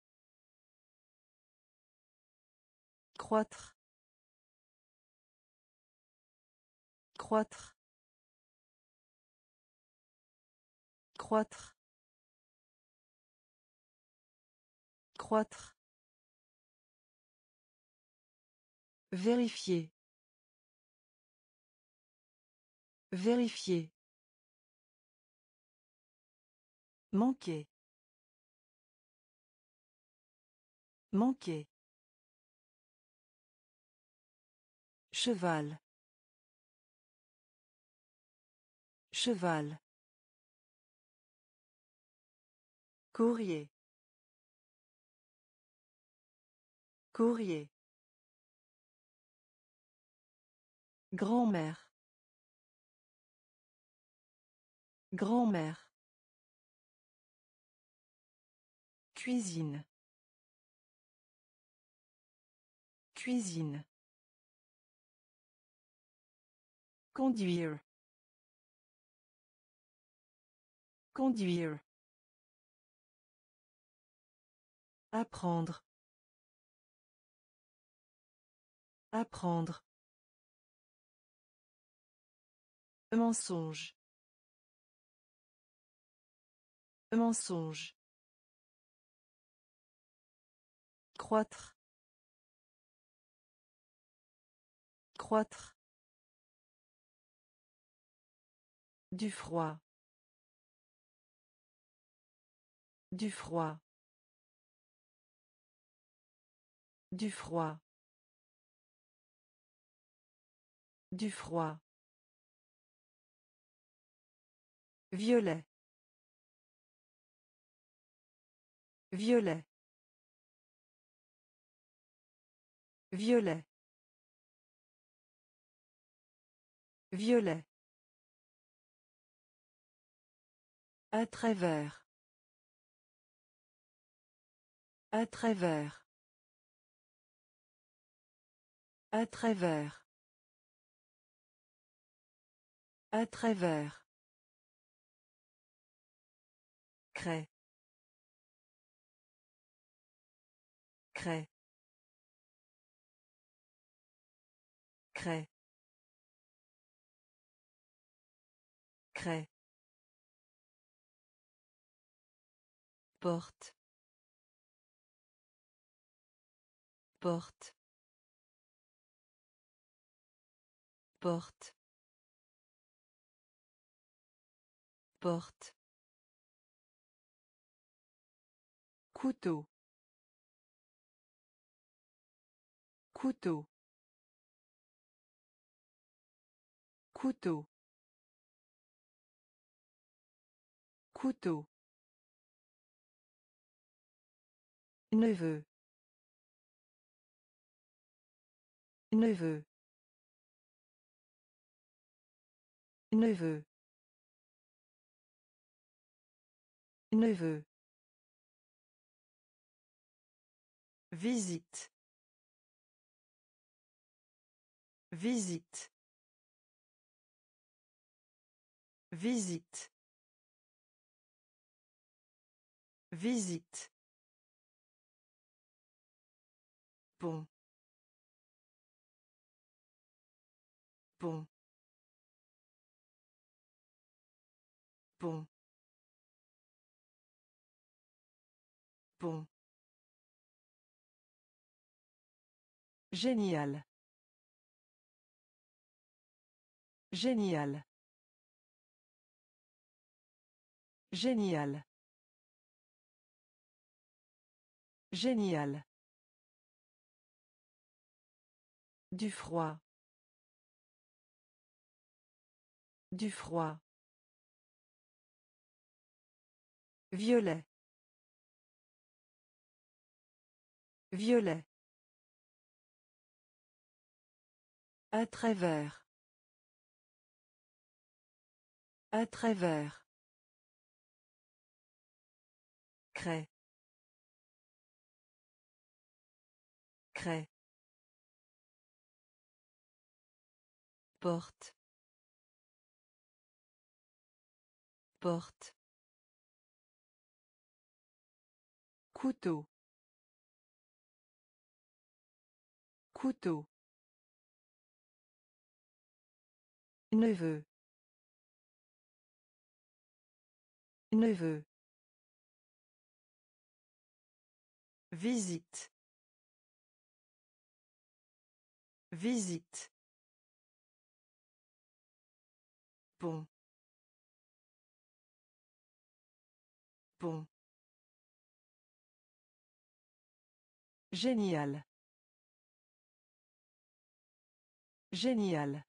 Croître. Croître. Croître. Croître. Vérifier. Vérifier. Manquer. Manquer. Cheval. Cheval. Courrier. Courrier. Grand-mère. Grand-mère. Cuisine. Cuisine. Conduire. Conduire. Apprendre. Apprendre. Mensonge. Mensonge. Croître. Croître. Du froid. Du froid. Du froid. Du froid. Violet. Violet. Violet. Violet. À travers. À travers. À travers. À travers. Craie. Craie. Craie. Craie. Porte. Porte. Porte. Porte. Couteau. Couteau. Couteau. Couteau. Neveu. Neveu. Neveu. Neveu. Visite. Visite. Visite. Visite. Pont. Pont. Pont. Pont. Génial. Génial. Génial. Génial. Du froid. Du froid. Violet. Violet. À travers. À travers. Craie. Craie. Porte. Porte. Couteau. Couteau. Neveu. Neveu. Visite. Visite. Pont. Pont. Génial. Génial.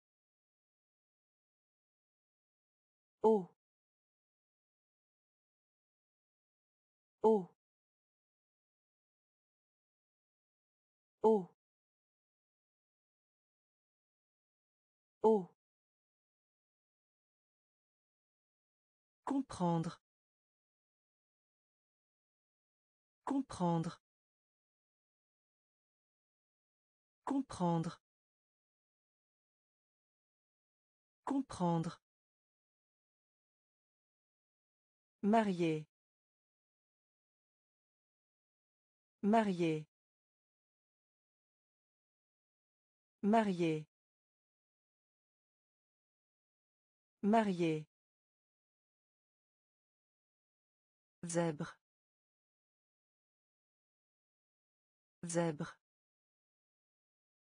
Oh. Oh. Oh. Oh. Comprendre. Comprendre. Comprendre. Comprendre. Marié. Marié. Marié. Marié. Zèbre. Zèbre.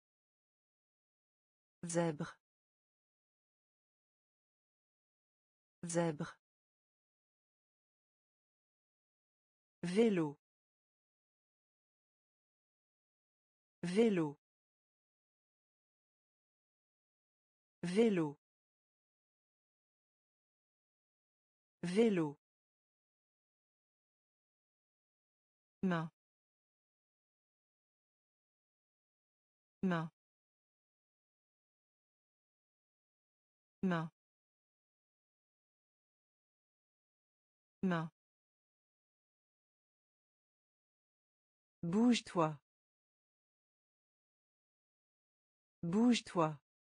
Zèbre. Zèbre. Vélo. Vélo. Vélo. Vélo. Main. Main. Main. Main. Bouge-toi. Bouge-toi.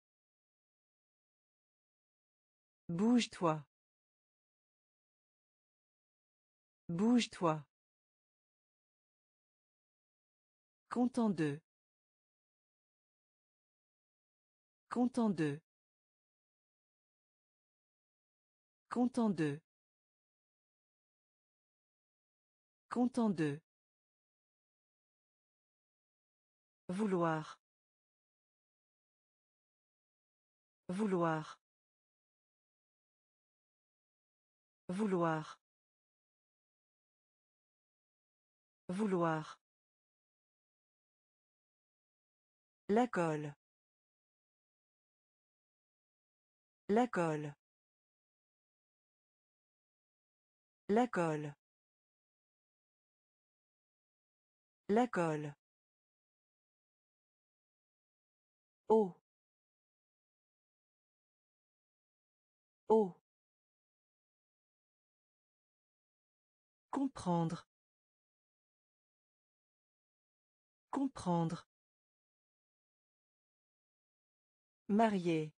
Bouge-toi. Bouge-toi. Content de. Content de. Content de. Content de. Vouloir. Vouloir. Vouloir. Vouloir. La colle. La colle. La colle. La colle. Oh. Oh. Comprendre. Comprendre. Marié.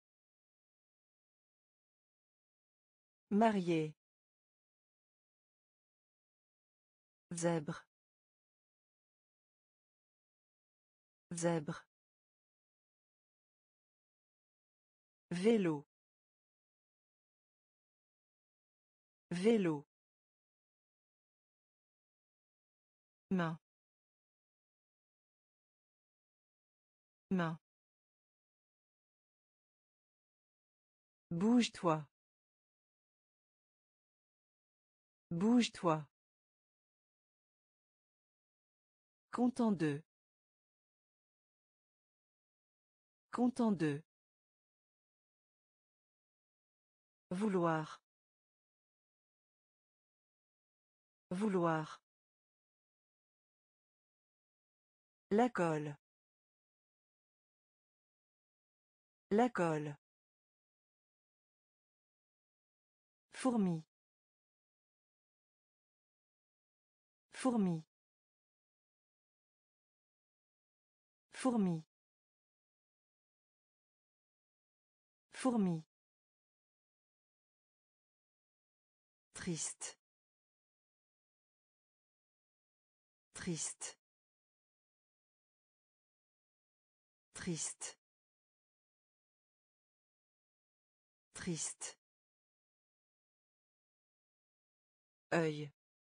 Marié. Zèbre. Zèbre. Vélo. Vélo. Main. Main. Bouge-toi. Bouge-toi. Content de. Content de. Vouloir. Vouloir. La colle. La colle. Fourmi. Fourmi. Fourmi. Fourmi. Triste. Triste. Triste. Triste. Œil.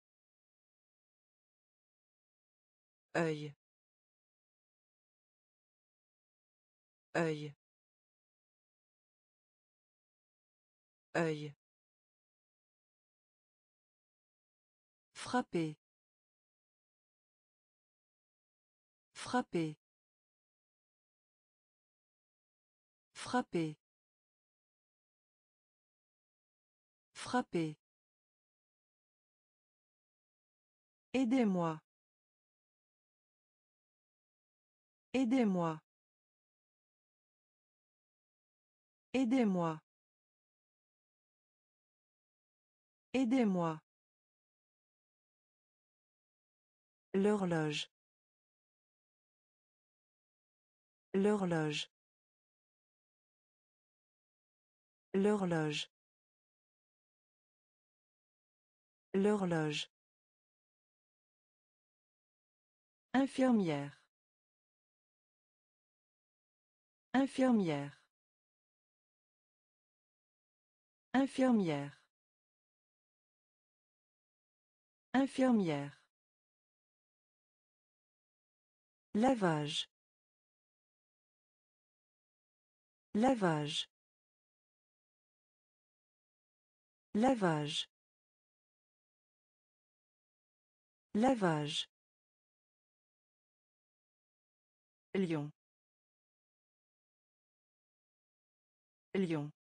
Œil. Œil. Œil. Frapper. Frapper. Frapper. Frapper. Aidez-moi. Aidez-moi. Aidez-moi. Aidez-moi. L'horloge. L'horloge. L'horloge. L'horloge. Infirmière. Infirmière. Infirmière. Infirmière. Lavage. Lavage. Lavage. Lavage. Lion. Lion.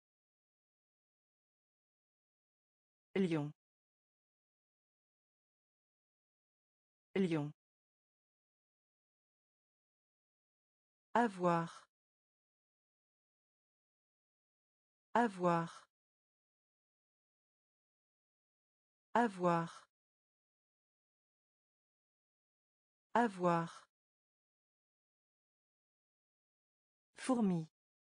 Lion. Lion. Avoir. Avoir. Avoir. Avoir. Fourmi.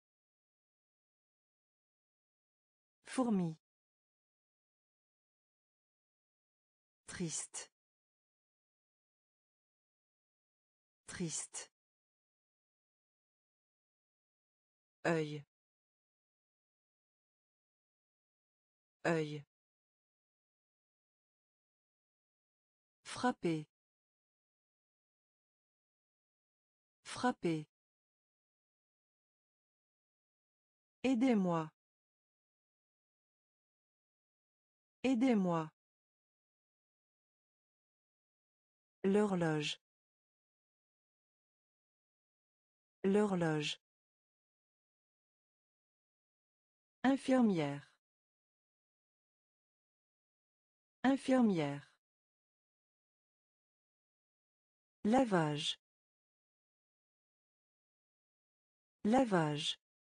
Fourmi. Triste. Triste. Œil. Œil. Frapper. Frapper. Aidez-moi. Aidez-moi. L'horloge. L'horloge. Infirmière. Infirmière. Lavage. Lavage.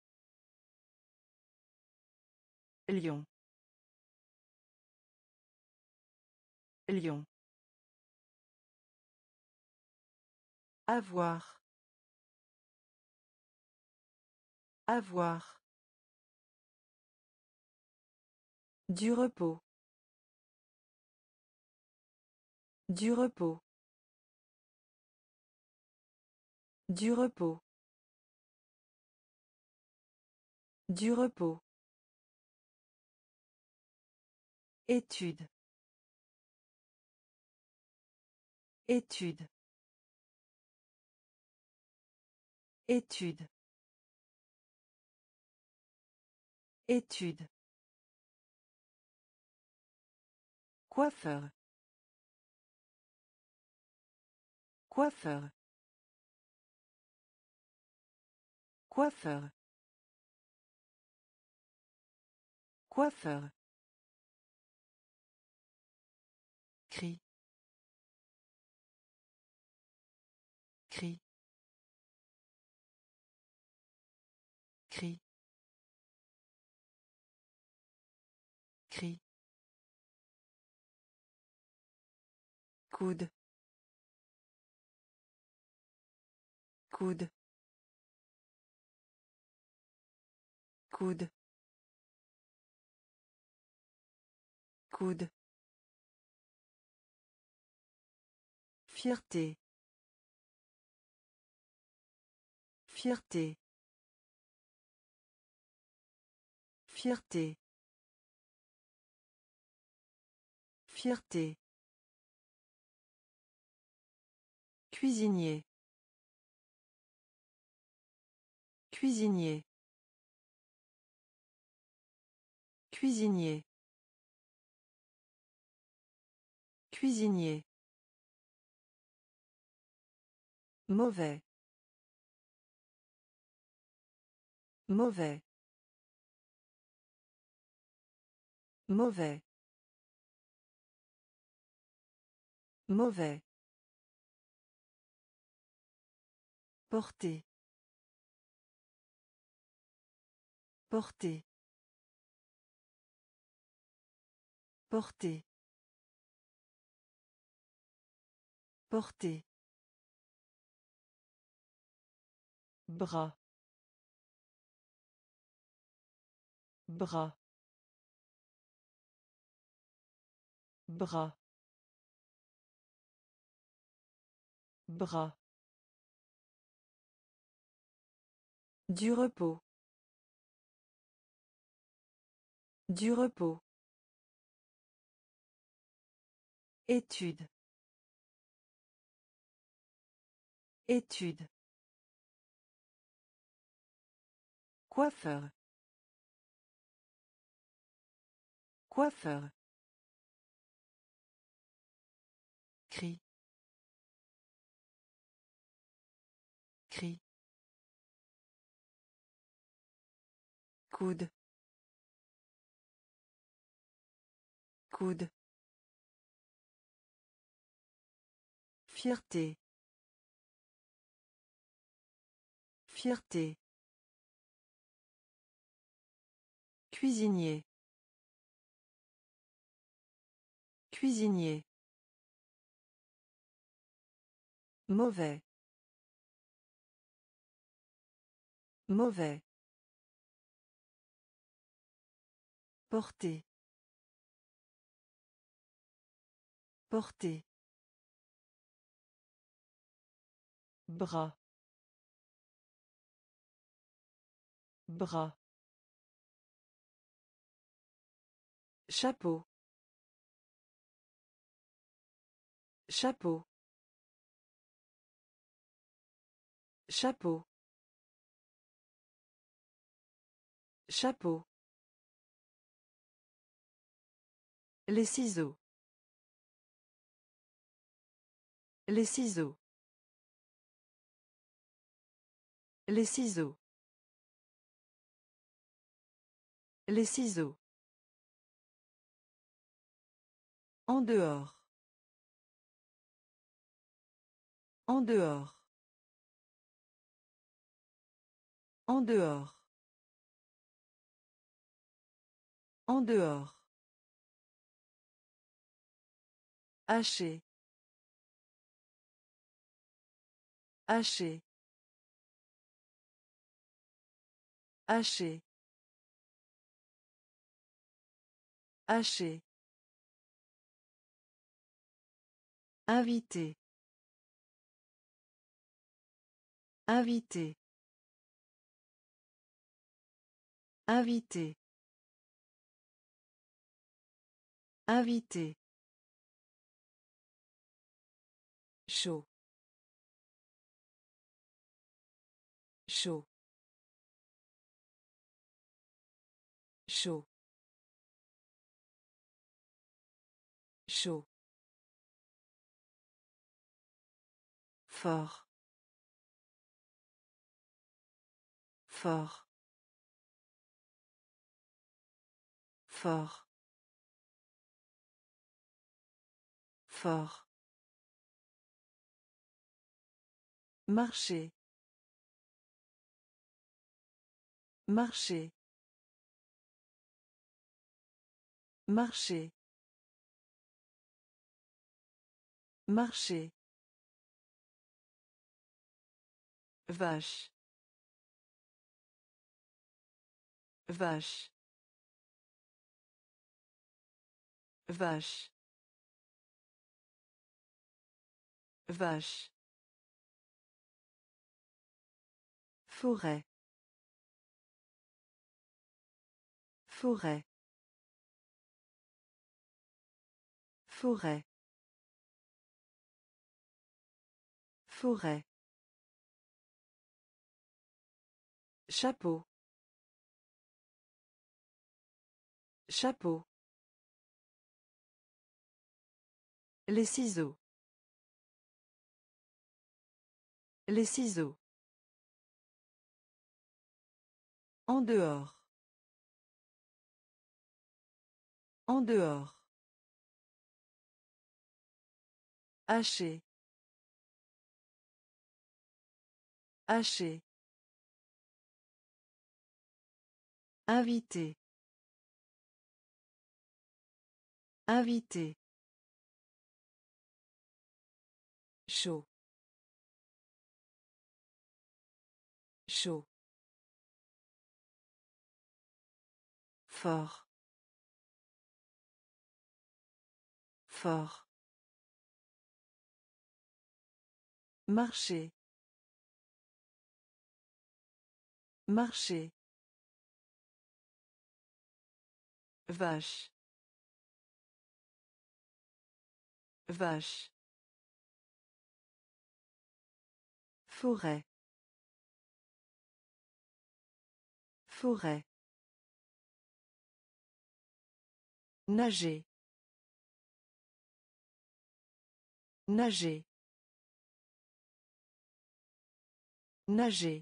Lion. Lion. Avoir. Avoir. Du repos. Du repos. Du repos. Du repos. Étude. Étude. Étude. Étude. Coiffeur. Coiffeur. Coiffeur. Coiffeur. Cri. Cri. Cri. Cri. Coude. Coude. Coude. Coude. Fierté. Fierté. Fierté. Fierté. Cuisinier. Cuisinier. Cuisinier. Cuisinier. Mauvais. Mauvais. Mauvais. Mauvais. Porter. Porter. Porter. Porter. Bras. Bras. Bras. Bras. Du repos. Du repos. Étude. Étude. Coiffeur. Coiffeur. Cri. Cri. Coude. Coude. Fierté. Fierté. Cuisinier. Cuisinier. Mauvais. Mauvais. Porter. Porter. Bras. Bras. Chapeau. Chapeau. Chapeau. Chapeau. Les ciseaux. Les ciseaux. Les ciseaux. Les ciseaux. En dehors. En dehors. En dehors. En dehors. Haché. Haché. Haché. Haché. Invité. Invité. Invité. Invité. Chaud. Chaud. Chaud. Chaud. Fort. Fort. Fort. Fort. Marcher. Marcher. Marcher. Marcher. Vache. Vache. Vache. Vache. Forêt. Forêt. Forêt. Forêt. Chapeau. Chapeau. Les ciseaux. Les ciseaux. En dehors. En dehors. Haché. Haché. Invité. Invité. Chaud. Chaud. Fort. Fort. Marcher. Marcher. Vache. Vache. Forêt. Forêt. Nager. Nager. Nager.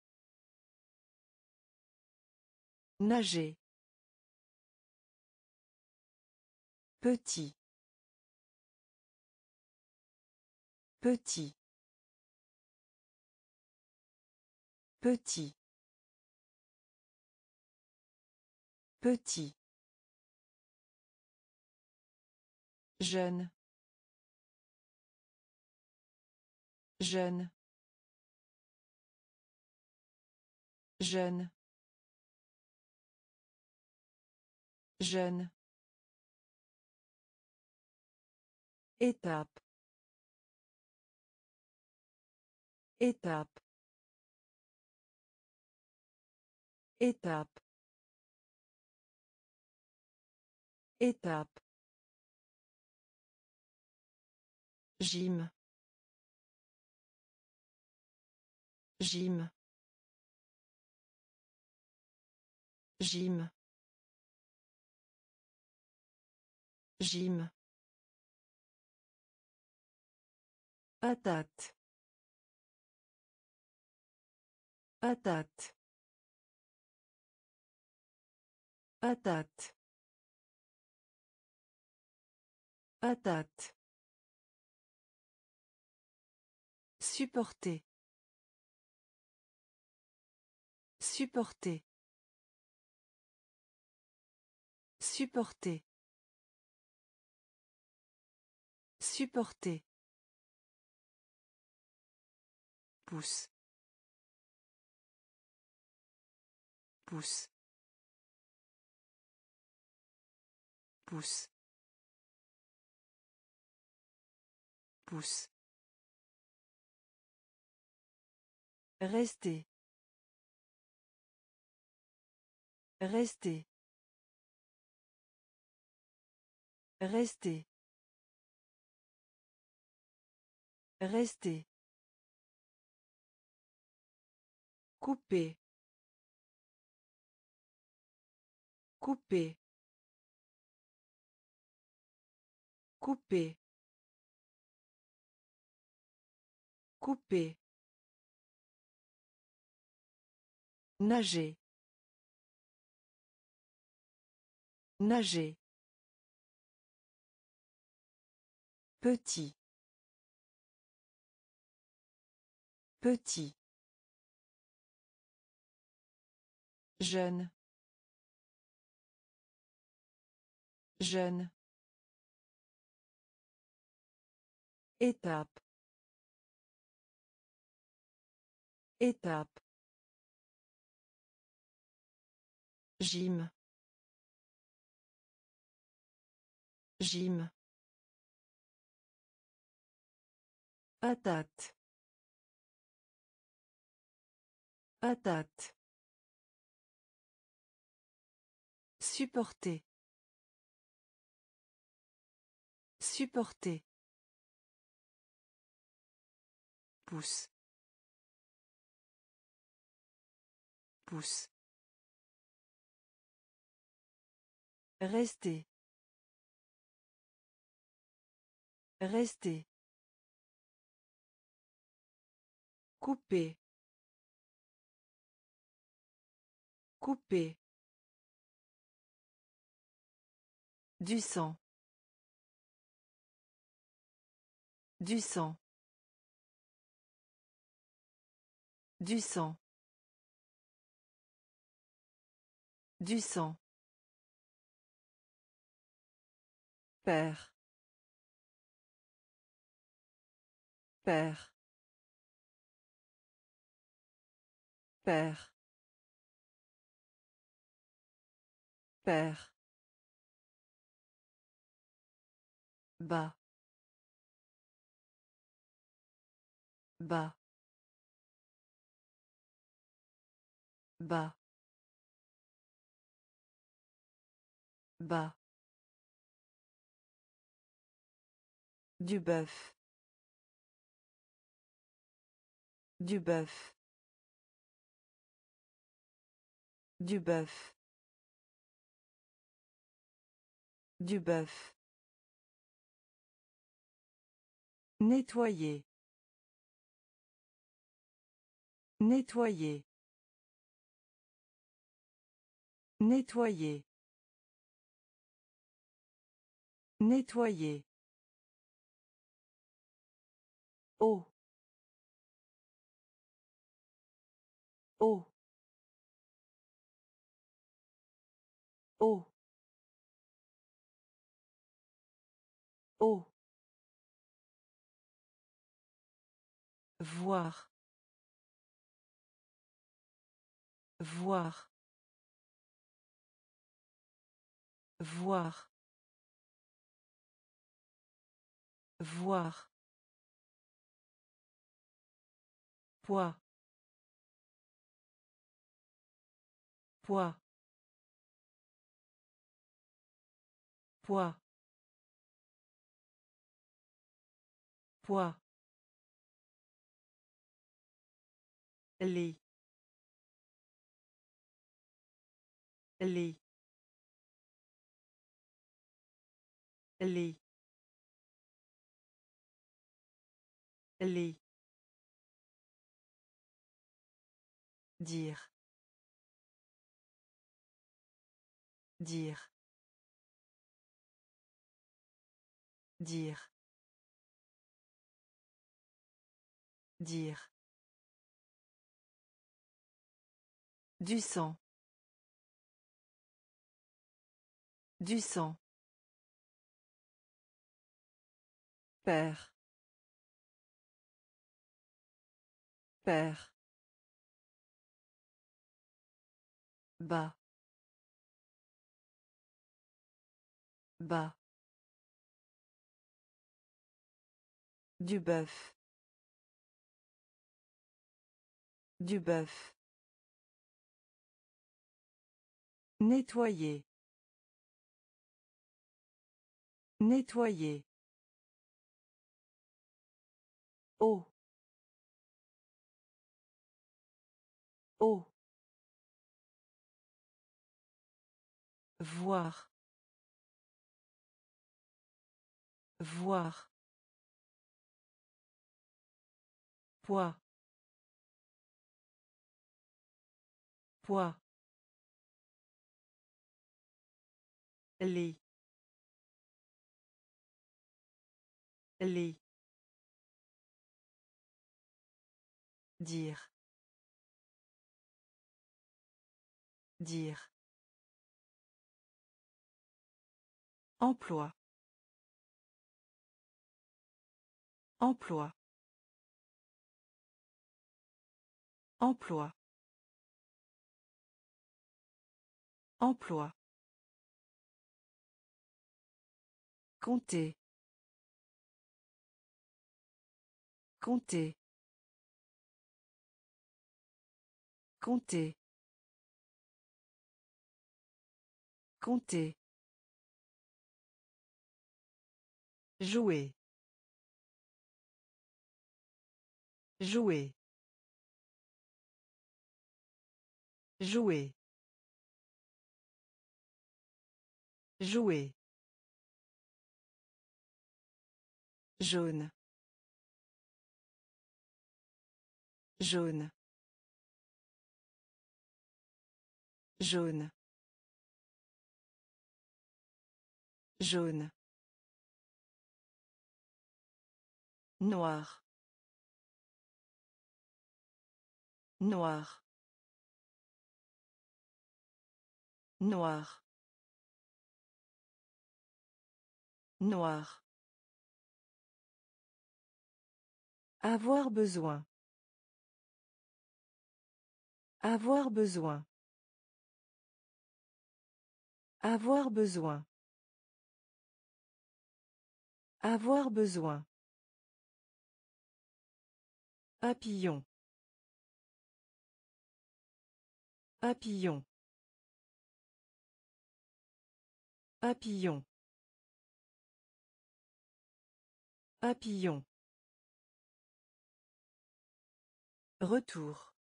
Nager. Petit. Petit. Petit. Petit. Jeune. Jeune. Jeune. Jeune. Étape. Étape. Étape. Étape. Gym. Gym. Gym. Gym. Patate. Patate. Patate. Patate. Supporter. Supporter. Supporter. Supporter. Pousse. Pousse. Pousse. Pousse. Rester. Rester. Rester. Rester. Couper. Couper. Couper. Couper. Nager. Nager. Petit. Petit. Jeune. Jeune. Étape. Étape. Gym. Gym. Patate. Patate. Supporter. Supporter. Pousse. Pousse. Rester. Rester. Couper. Couper. Du sang. Du sang. Du sang. Du sang. Père. Père. Père. Père. Bas. Bas. Bas. Bas. Du bœuf. Du bœuf. Du bœuf. Du bœuf. Nettoyer. Nettoyer. Nettoyer. Nettoyer. Eau. Eau. Eau. Eau. Voir. Voir. Voir. Voir. Poids. Poids. Poids. Poids. Lit. Lit. Lit. Lit. Dire. Dire. Dire. Dire. Du sang. Du sang. Père. Père. Bas. Bas. Du bœuf. Du bœuf. Nettoyer. Nettoyer. Eau. Eau. Voir. Voir. Poids. Poids. Lit. Lit. Dire. Dire. Emploi. Emploi. Emploi. Emploi. Compter. Compter. Compter. Compter. Jouer. Jouer. Jouer. Jouer. Jaune. Jaune. Jaune. Jaune. Noir. Noir. Noir. Noir. Avoir besoin. Avoir besoin. Avoir besoin. Avoir besoin. Papillon. Papillon. Papillon. Papillon. Retour.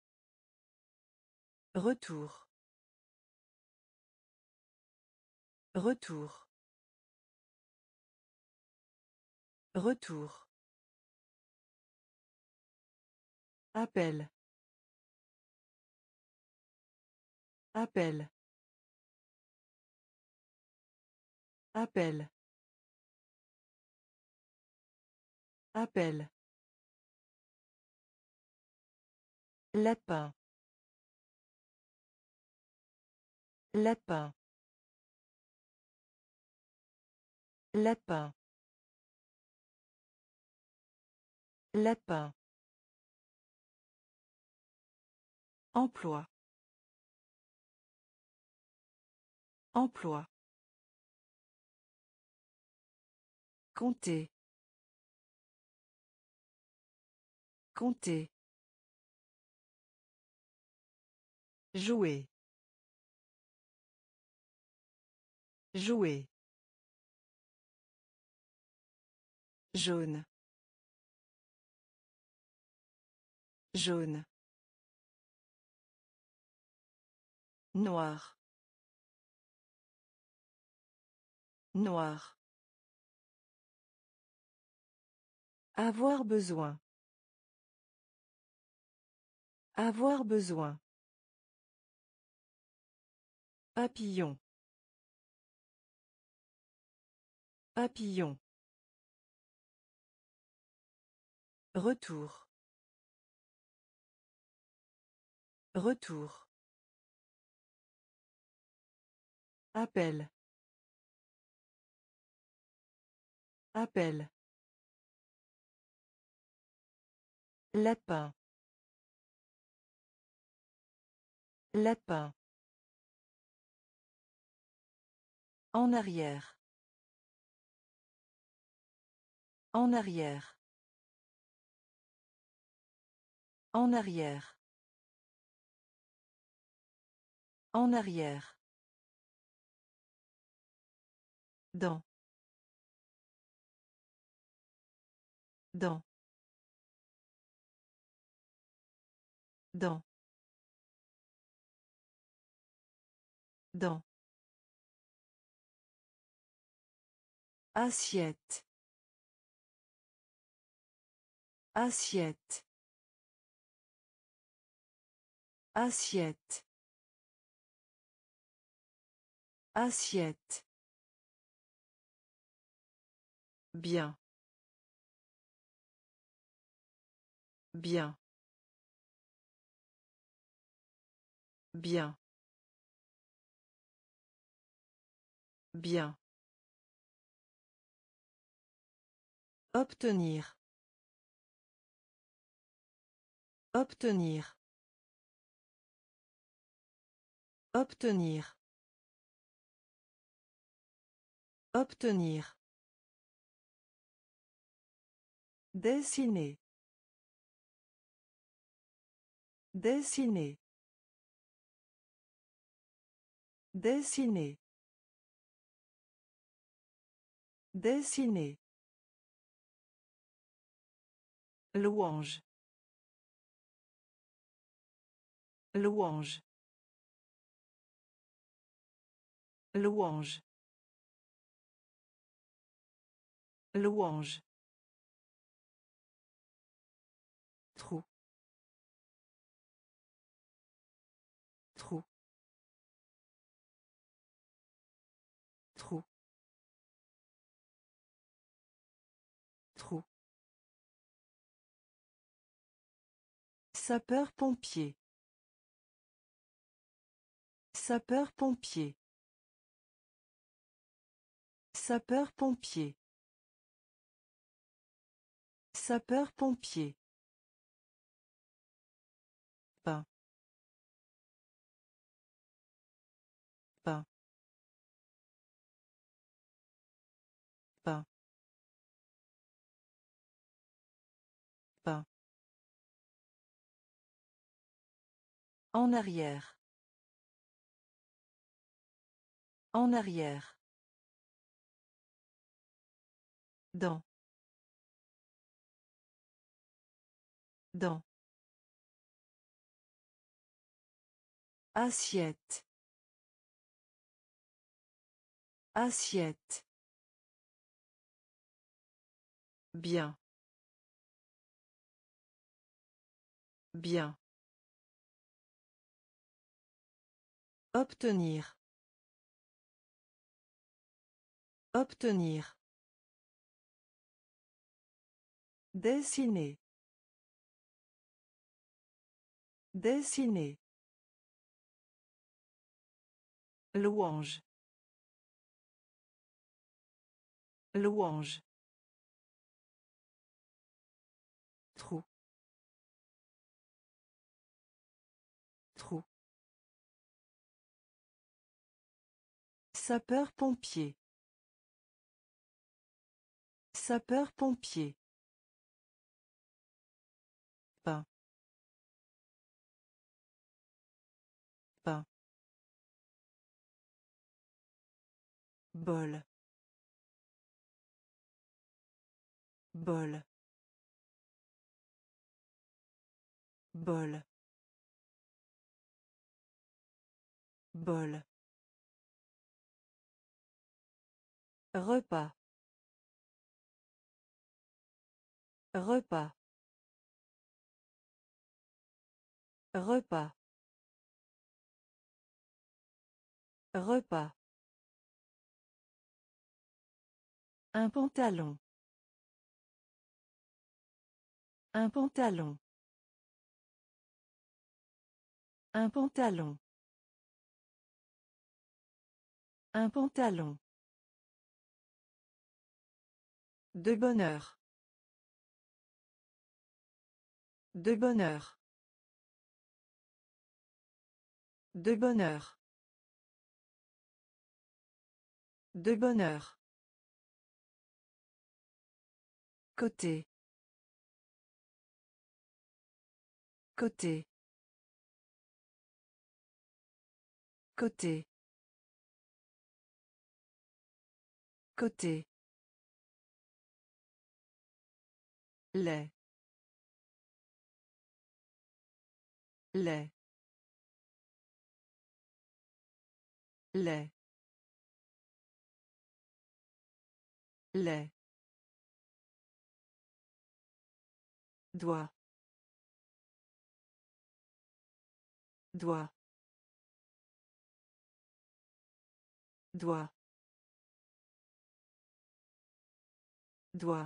Retour. Retour. Retour. Appel. Appel. Appel. Appel. Lapin. Lapin. Lapin. Lapin. Emploi. Emploi. Compter. Compter. Jouer. Jouer. Jaune. Jaune. Noir. Noir. Avoir besoin. Avoir besoin. Papillon. Papillon. Retour. Retour. Appel. Appel. Lapin. Lapin. En arrière. En arrière. En arrière. En arrière. Dans. Dans. Dans. Dans. Assiette. Assiette. Assiette. Assiette. Bien. Bien. Bien. Bien. Obtenir. Obtenir. Obtenir. Obtenir. Dessiner. Dessiner. Dessiner. Dessiner. Louange. Louange. Louange. Louange. Trou. Trou. Trou. Trou. Sapeur-pompier. Sapeur-pompier. Sapeur-pompier. Sapeur-pompier. Pain. Pain. Pain. Pain. En arrière. En arrière. Dans. Dans. Assiette. Assiette. Bien. Bien. Obtenir. Obtenir. Dessiner. Dessiner. Louange. Louange. Trou. Trou. Sapeur-pompier. Sapeur-pompier. Pain. Pain. Bol. Bol. Bol. Bol. Repas. Repas. Repas. Repas. Un pantalon. Un pantalon. Un pantalon. Un pantalon. De bonheur. De bonheur. De bonheur. De bonheur. Côté. Côté. Côté. Côté. Lait. Lait. Lait. Lait. Doigt. Doigt. Doigt. Doigt.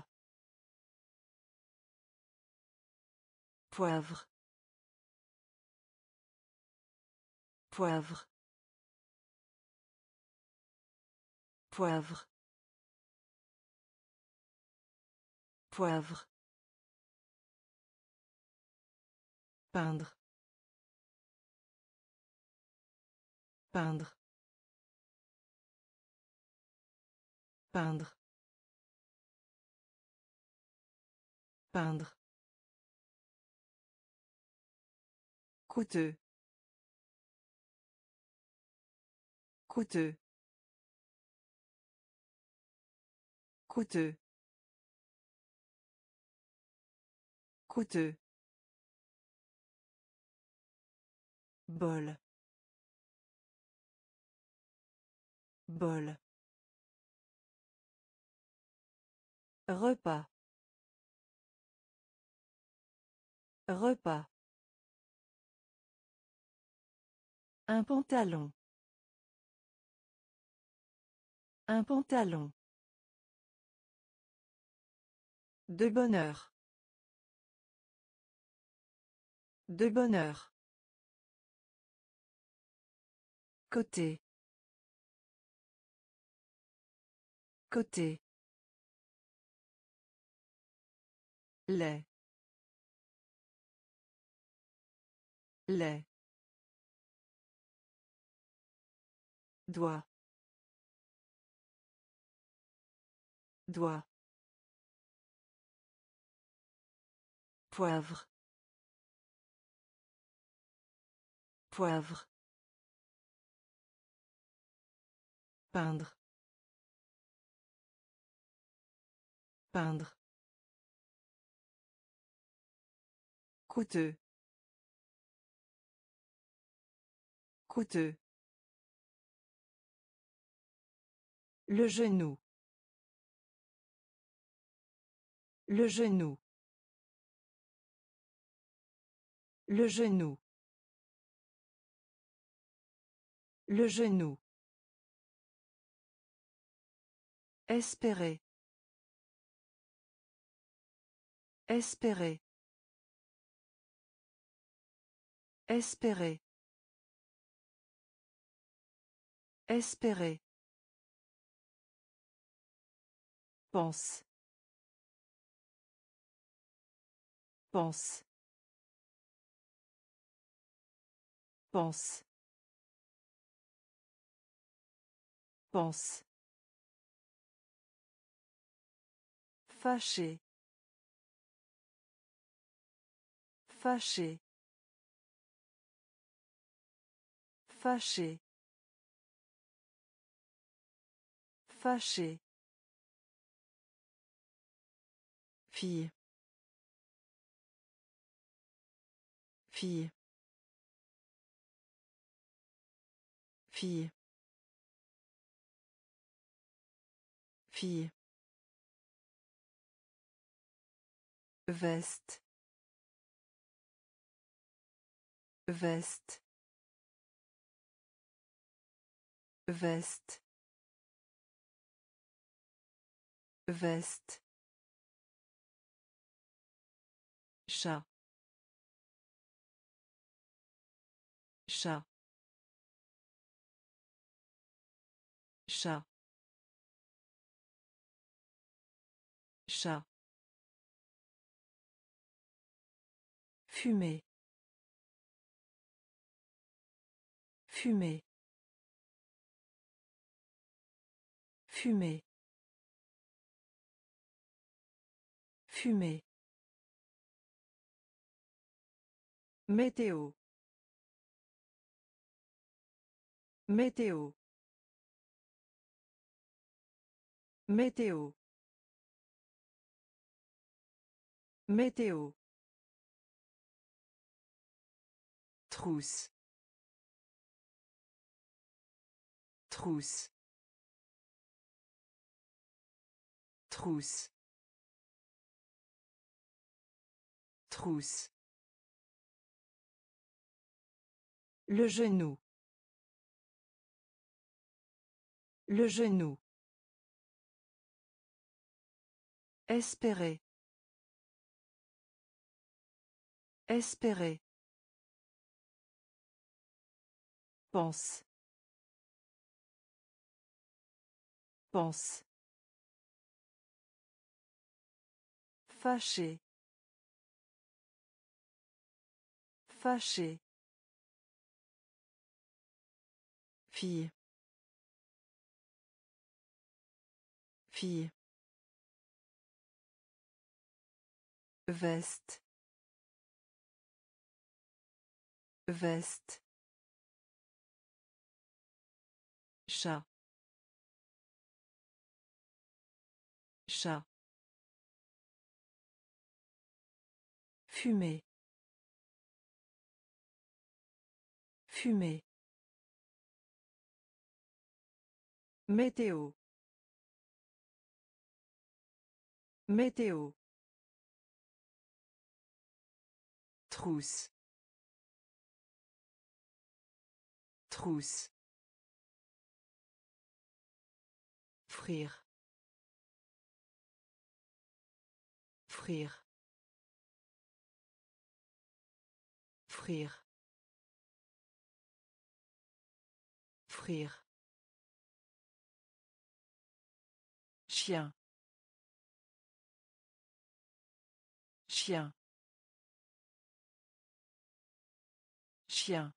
Poivre. Poivre. Poivre. Poivre. Peindre. Peindre. Peindre. Peindre. Coûteux. Coûteux. Coûteux. Coûteux. Bol. Bol. Repas. Repas. Un pantalon. Un pantalon. De bonheur. De bonheur. Côté. Côté. Lait. Lait. Doigt. Doigt. Poivre. Poivre. Peindre. Peindre. Coûteux. Coûteux. Le genou. Le genou. Le genou. Le genou. Espérer. Espérer. Espérer. Espérer. Pense. Pense. Pense. Pense. Fâché. Fâché. Fâché. Fâché. Fille. Fille. Fille. Fille. Veste. Veste. Veste. Veste. Chat. Chat. Chat. Chat. Fumer. Fumer. Fumer. Fumer. Météo. Météo. Météo. Météo. Trousse. Trousse. Trousse. Trousse. Le genou. Le genou. Espérer. Espérer. Pense. Pense. Fâché. Fâché. Fille. Fille. Veste. Veste. Chat. Chat. Fumer. Fumer. Météo. Météo. Trousse. Trousse. Frire. Frire. Frire. Frire. Chien. Chien. Chien.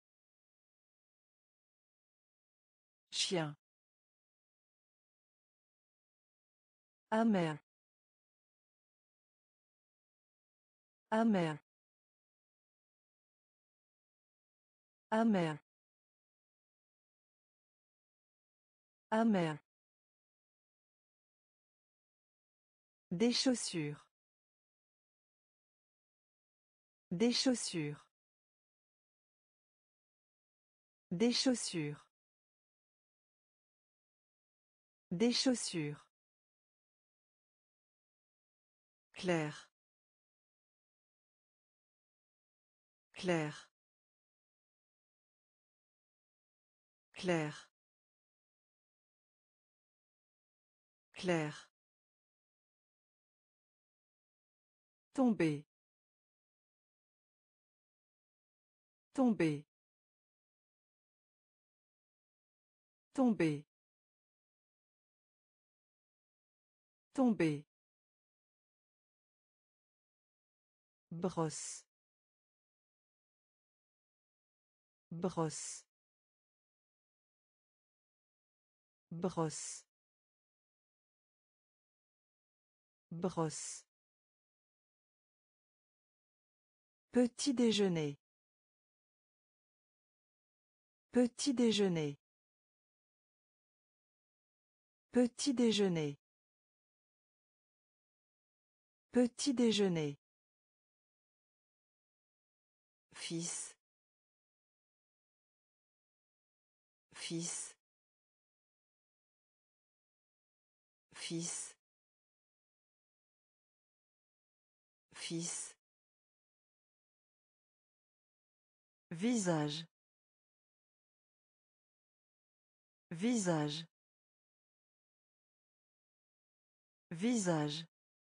Chien. Amer. Amer. Amer. Amer. Des chaussures. Des chaussures. Des chaussures. Des chaussures. Clair. Clair. Clair. Clair. Tomber. Tomber. Tomber. Tomber. Brosse. Brosse. Brosse. Brosse. Petit déjeuner. Petit déjeuner. Petit déjeuner. Petit déjeuner. Fils. Fils. Fils. Fils. Visage. Visage. Visage.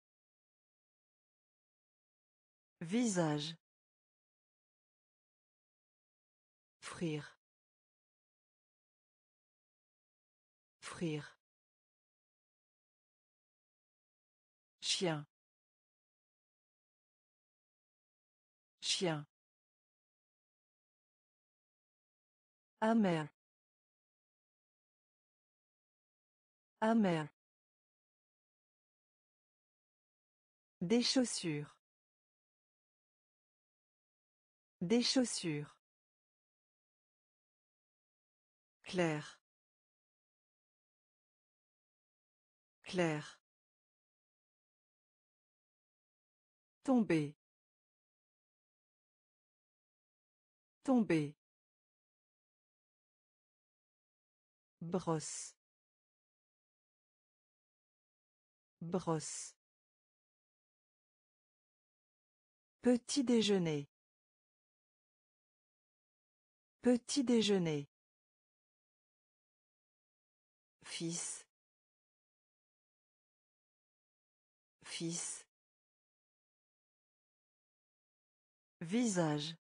Visage. Frire. Frire. Chien. Chien. Amer. Amer. Des chaussures. Des chaussures. Clair. Clair. Tomber. Tomber. Brosse. Brosse. Petit déjeuner. Petit déjeuner. Fils. Fils. Visage.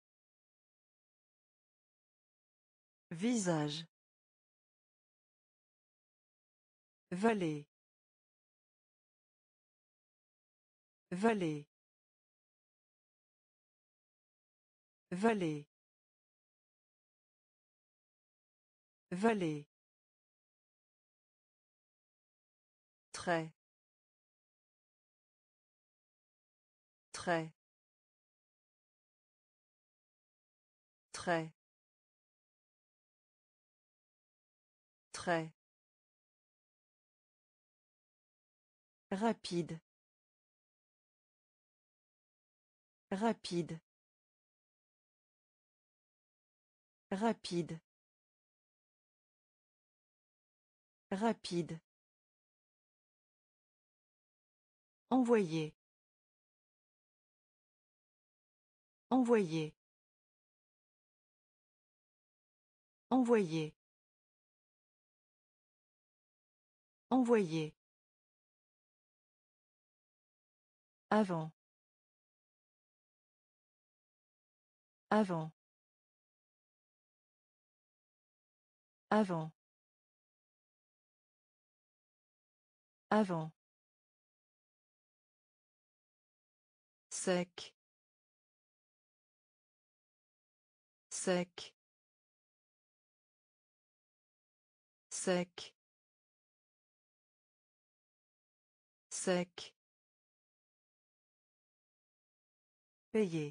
Visage. Vallée. Vallée. Vallée. Vallée. Très. Très. Très. Très. Rapide. Rapide. Rapide. Rapide. Envoyer. Envoyer. Envoyer. Envoyer. Avant. Avant. Avant. Avant. Sec. Sec. Sec. Sec. Payer.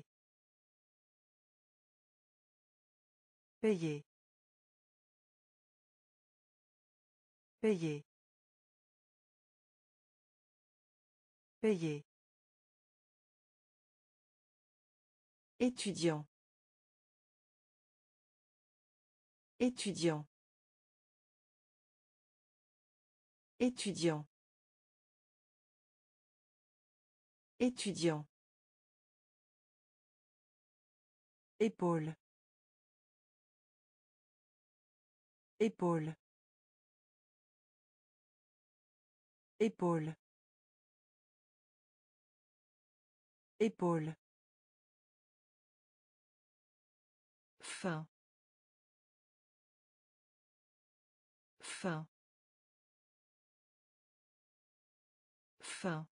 Payer. Payer. Payer. Étudiant. Étudiant. Étudiant. Étudiant. Épaule. Épaule. Épaule. Épaule. Fin. Fin. Fin.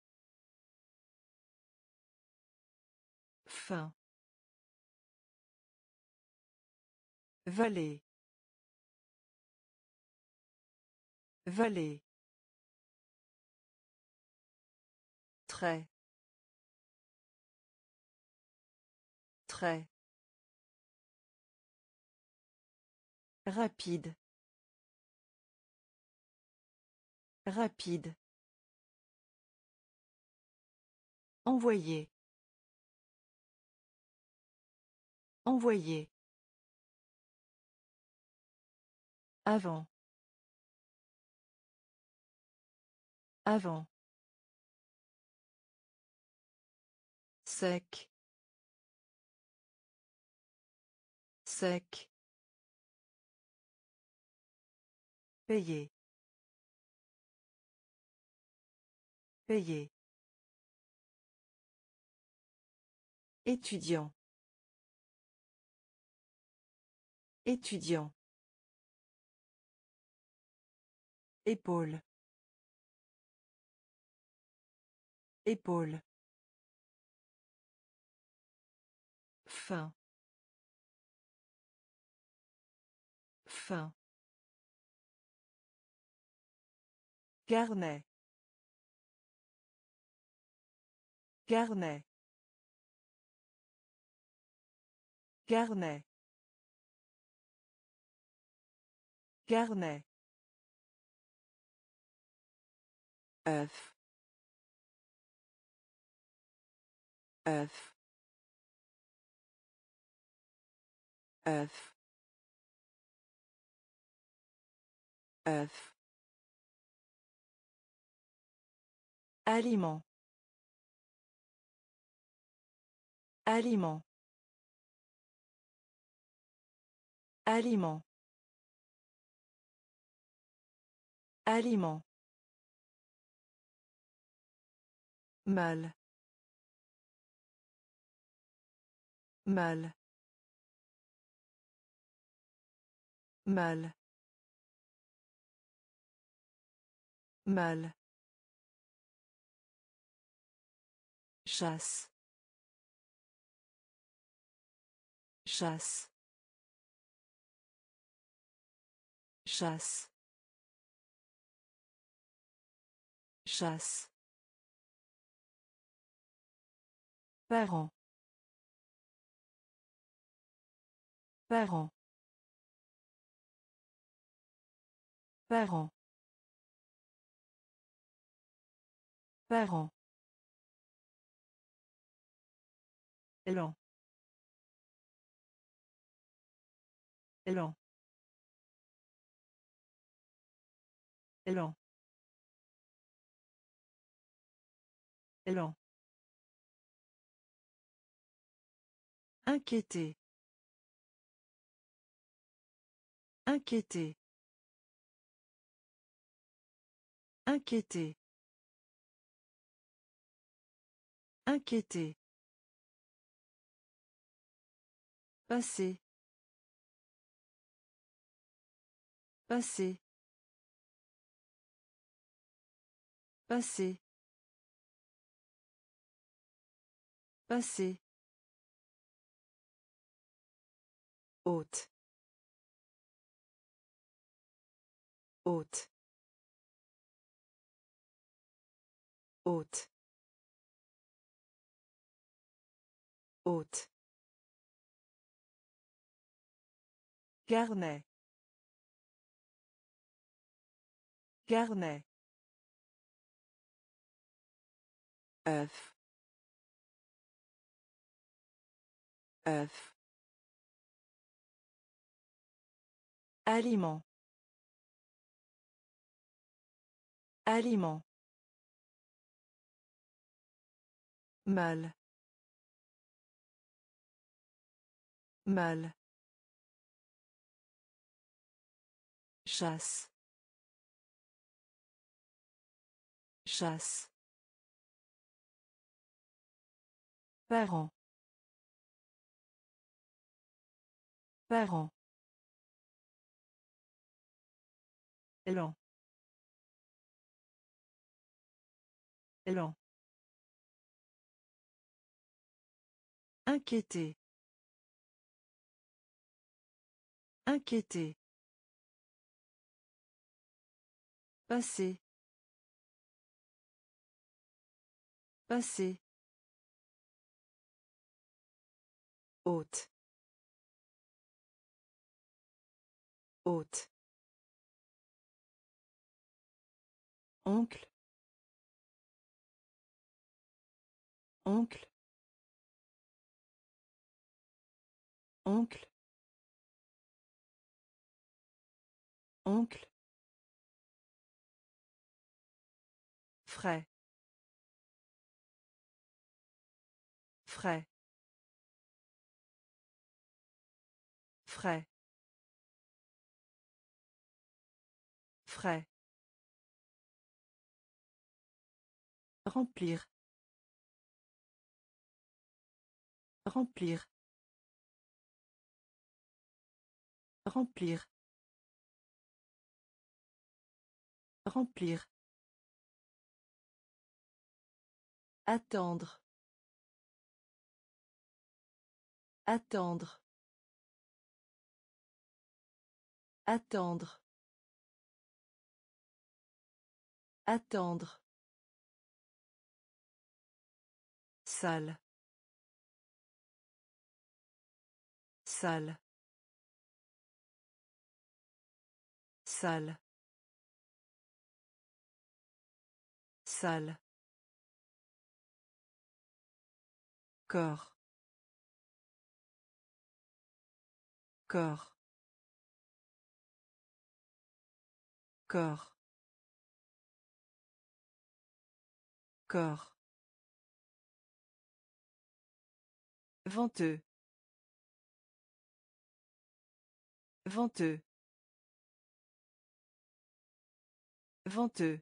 Fin. Vallée. Vallée. Très. Très. Rapide. Rapide. Envoyer. Envoyer. Avant. Avant. Sec. Sec. Payer. Payer. Étudiant. Étudiant. Épaule. Épaule. Fin. Fin. Carnet. Carnet. Carnet. Carnet. œuf, œuf, œuf, œuf. Aliment. Aliment. Aliment. Aliment. Mal. Mal. Mal. Mal. Chasse. Chasse. Chasse. Chasse. Parent. Parent. Parent. Parent. Lent. Lent. Lent. Lent. Inquiété. Inquiété. Inquiété. Inquiété. Passer. Passer. Passer. Passer. Haute. Haute. Haute. Haute. Carnet. Carnet. œuf, œuf. Aliment. Aliment. Mal. Mal. Chasse. Chasse. Parent. Parent. Lent. Lent. Inquiété. Inquiété. Passé. Passé. Hôte. Hôte. Oncle. Oncle. Oncle. Oncle. Frais. Frais. Frais. Frais. Remplir. Remplir. Remplir. Remplir. Attendre. Attendre. Attendre. Attendre. Salle. Salle. Salle. Salle. Corps. Corps. Corps. Corps. Venteux. Venteux. Venteux.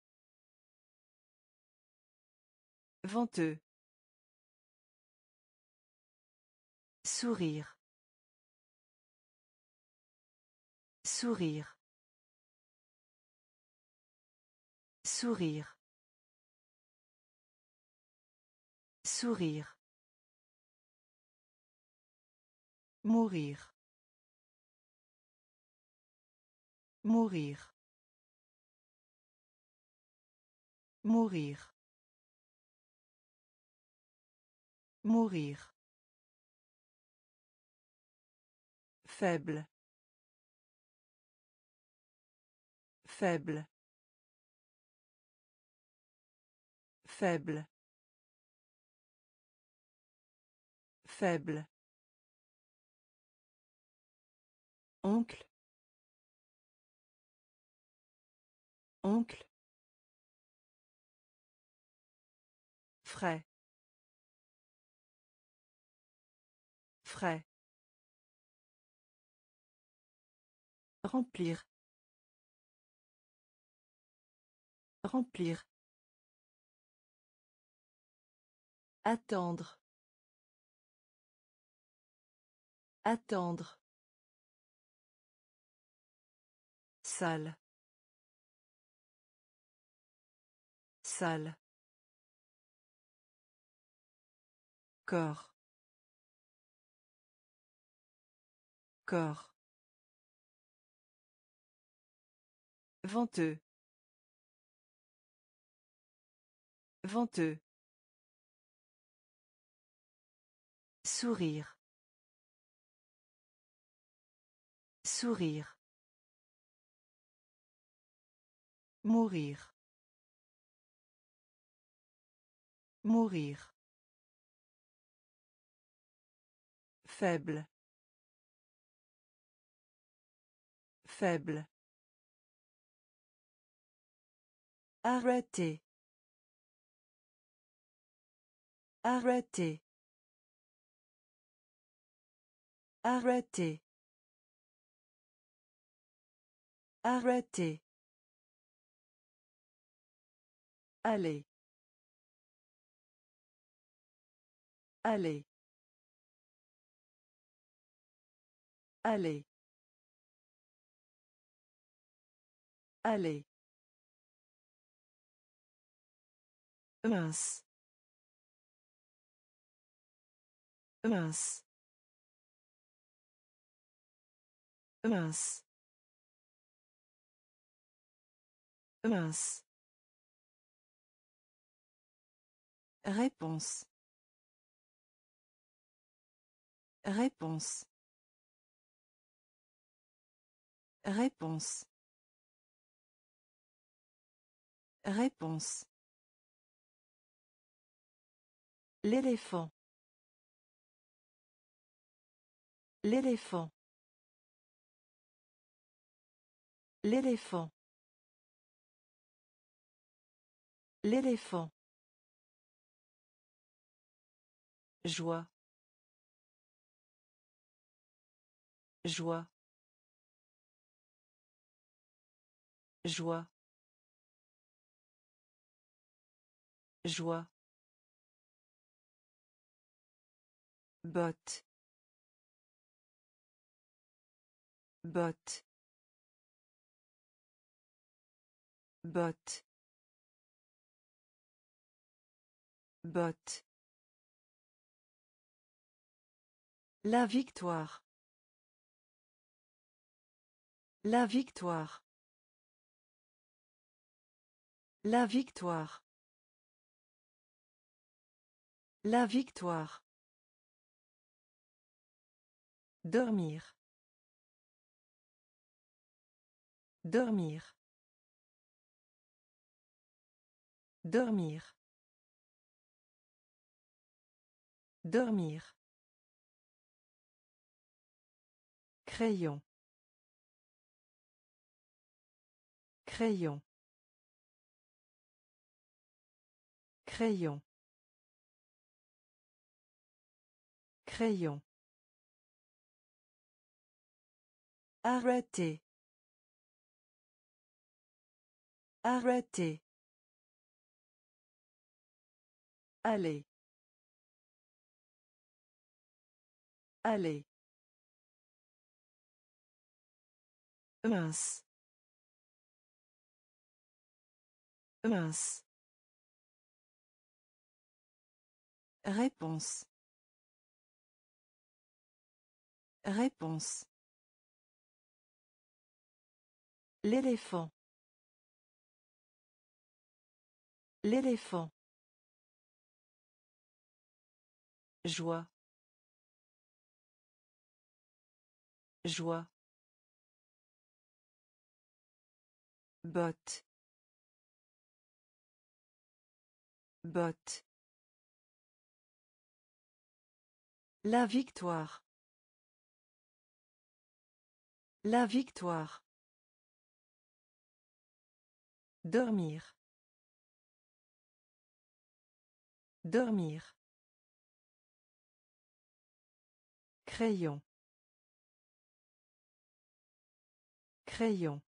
Venteux. Sourire. Sourire. Sourire. Sourire. Mourir. Mourir. Mourir. Mourir. Faible. Faible. Faible. Faible. Oncle. Oncle. Frais. Frais. Remplir. Remplir. Attendre. Attendre. Salle. Salle. Corps. Corps. Venteux. Venteux. Sourire. Sourire. Mourir. Mourir. Faible. Faible. Arrêter. Arrêter. Arrêter. Arrêter. Aller. Aller. Aller. Aller. Mince. Mince. Mince. Mince. Réponse. Réponse. Réponse. Réponse. L'éléphant. L'éléphant. L'éléphant. L'éléphant. Joie. Joie. Joie. Joie. Botte. Botte. Botte. Botte. La victoire. La victoire. La victoire. La victoire. Dormir. Dormir. Dormir. Dormir. Crayon. Crayon. Crayon. Crayon. Arrêter. Arrêter. Aller. Aller. Mince. Mince. Réponse. Réponse. L'éléphant. L'éléphant. Joie. Joie. Botte. Botte. La victoire. La victoire. Dormir. Dormir. Crayon. Crayon.